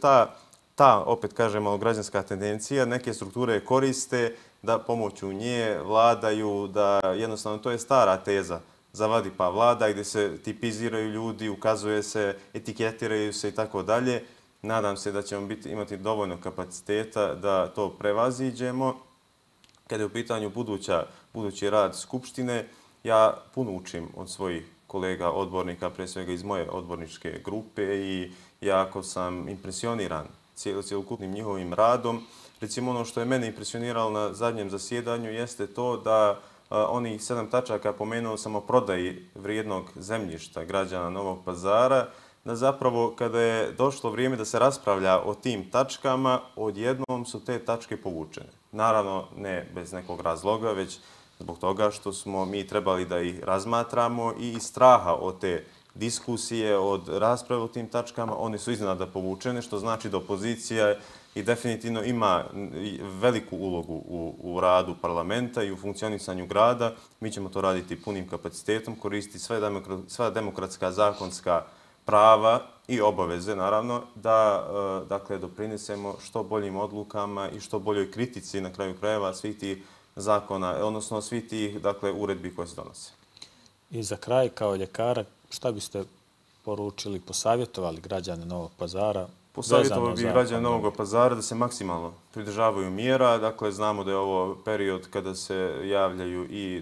Speaker 2: opet kažemo, građanska tendencija, neke strukture koriste da pomoću nje vladaju, da jednostavno to je stara teza zavadi pa vlada gdje se tipiziraju ljudi, ukazuje se, etiketiraju se i tako dalje. Nadam se da ćemo imati dovoljno kapaciteta da to prevaziđemo. Kada je u pitanju budući rad Skupštine, ja puno učim od svojih kolega odbornika, pre svega iz moje odborničke grupe i jako sam impresioniran cjelokupnim njihovim radom. Recimo, ono što je mene impresioniralo na zadnjem zasjedanju jeste to da onih 7 tačaka, pomenuo sam o prodaji vrijednog zemljišta građana Novog Pazara, da zapravo kada je došlo vrijeme da se raspravlja o tim tačkama, odjednom su te tačke povučene. Naravno, ne bez nekog razloga, već zbog toga što smo mi trebali da ih razmatramo i iz straha od te diskusije, od rasprave o tim tačkama, one su iznenada povučene, što znači da opozicija i definitivno ima veliku ulogu u radu parlamenta i u funkcionisanju grada. Mi ćemo to raditi punim kapacitetom, koristiti sva demokratska zakonska prava i obaveze, naravno, da doprinesemo što boljim odlukama i što boljoj kritici na kraju krajeva svih tih zakona, odnosno svih tih uredbi koje se donose.
Speaker 1: I za kraj, kao ljekara, šta biste poručili, posavjetovali građane Novog Pazara?
Speaker 2: Posavjetovali bi građane Novog Pazara da se maksimalno pridržavaju mjera. Dakle, znamo da je ovo period kada se javljaju i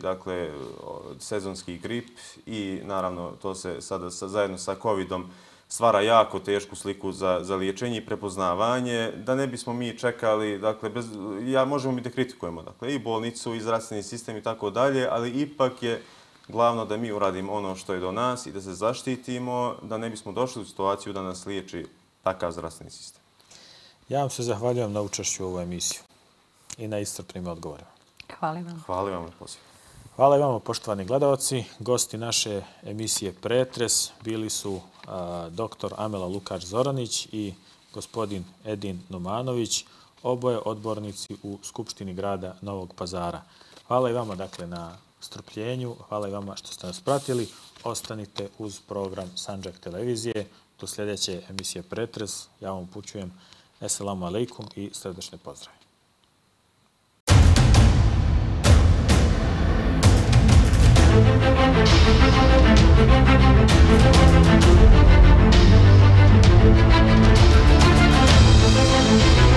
Speaker 2: sezonski grip i naravno to se sada zajedno sa COVID-om stvara jako tešku sliku za liječenje i prepoznavanje. Da ne bismo mi čekali, možemo mi da kritikujemo i bolnicu, i zdravstveni sistem i tako dalje, ali ipak je glavno da mi uradimo ono što je do nas i da se zaštitimo, da ne bismo došli u situaciju da nas liječi takav zdravstveni sistem.
Speaker 1: Ja vam se zahvaljujem na učešću u ovoj emisiji i na iscrpnim odgovorima.
Speaker 3: Hvala vam.
Speaker 2: Hvala vam na pozivu.
Speaker 1: Hvala i vama, poštovani gledalci. Gosti naše emisije Pretres bili su dr. Amela Lukač-Zoranić i gospodin Edin Numanović, oboje odbornici u Skupštini grada Novog Pazara. Hvala i vama dakle na strpljenju, hvala i vama što ste nas pratili. Ostanite uz program Sandžak televizije. Do sljedeće emisije Pretres. Ja vam upućujem Esselamu alaikum i srdečne pozdrave.
Speaker 11: Thank you.